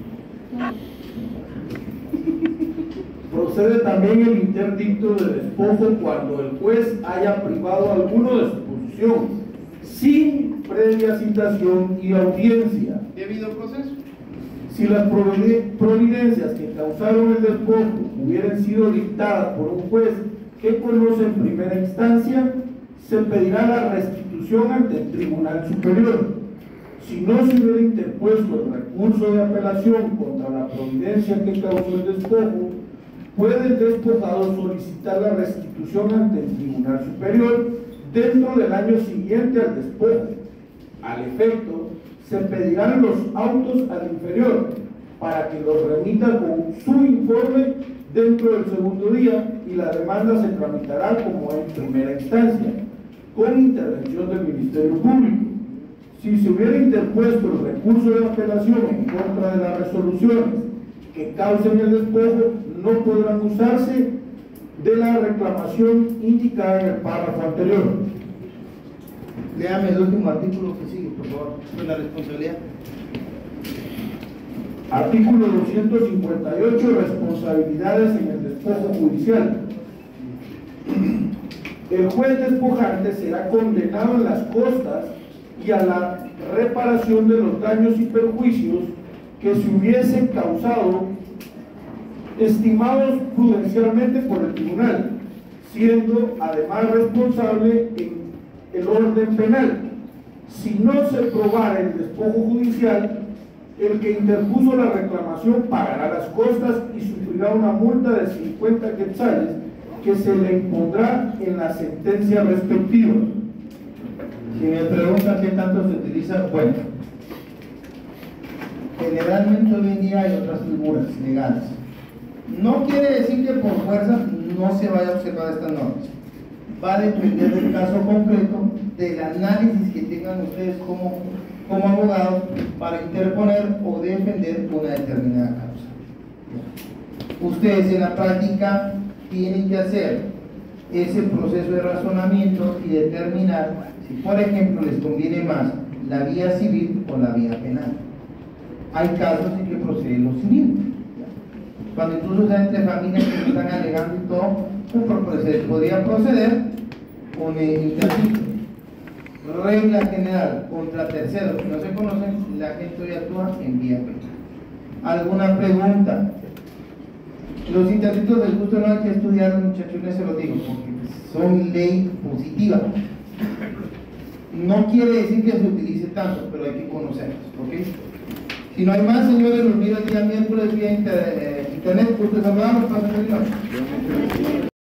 Procede también el interdicto de despojo cuando el juez haya privado a alguno de su posesión sin previa citación y audiencia.
Debido proceso.
Si las providencias que causaron el despojo hubieran sido dictadas por un juez que conoce en primera instancia, se pedirá la restitución ante el Tribunal Superior. Si no se hubiera interpuesto el recurso de apelación contra la providencia que causó el despojo, puede el despojado solicitar la restitución ante el Tribunal Superior dentro del año siguiente al despojo. Al efecto, se pedirán los autos al inferior para que los remita con su informe dentro del segundo día y la demanda se tramitará como en primera instancia, con intervención del Ministerio Público. Si se hubiera interpuesto el recurso de apelación en contra de las resoluciones que causen el despojo, no podrán usarse de la reclamación indicada en el párrafo anterior.
Léame el último artículo que sigue, por favor, de la responsabilidad.
Artículo 258, responsabilidades en el despojo judicial. El juez despojante será condenado en las costas y a la reparación de los daños y perjuicios que se hubiesen causado, estimados prudencialmente por el tribunal, siendo además responsable en el orden penal. Si no se probara el despojo judicial, el que interpuso la reclamación pagará las costas y sufrirá una multa de 50 quetzales que se le impondrá en la sentencia respectiva.
Si me preguntan qué tanto se utiliza, bueno, generalmente hoy en día hay otras figuras legales. No quiere decir que por fuerza no se vaya a observar estas normas. Va a depender del caso concreto, del análisis que tengan ustedes como abogados para interponer o defender una determinada causa. Ustedes en la práctica tienen que hacer ese proceso de razonamiento y determinar si, por ejemplo, les conviene más la vía civil o la vía penal. Hay casos en que procede lo civil. Cuando incluso están entre familias que están alegando y todo, podría proceder con el interdicto. Regla general, contra terceros que no se conocen, la gente hoy actúa en vía penal. ¿Alguna pregunta? Los interdictos del gusto no hay que estudiar, muchachones, se los digo, porque son ley positiva. No quiere decir que se utilice tanto, pero hay que conocerlos, ¿ok? Si no hay más, señores, los miro el día miércoles vía internet. Ustedes saludamos para terminar.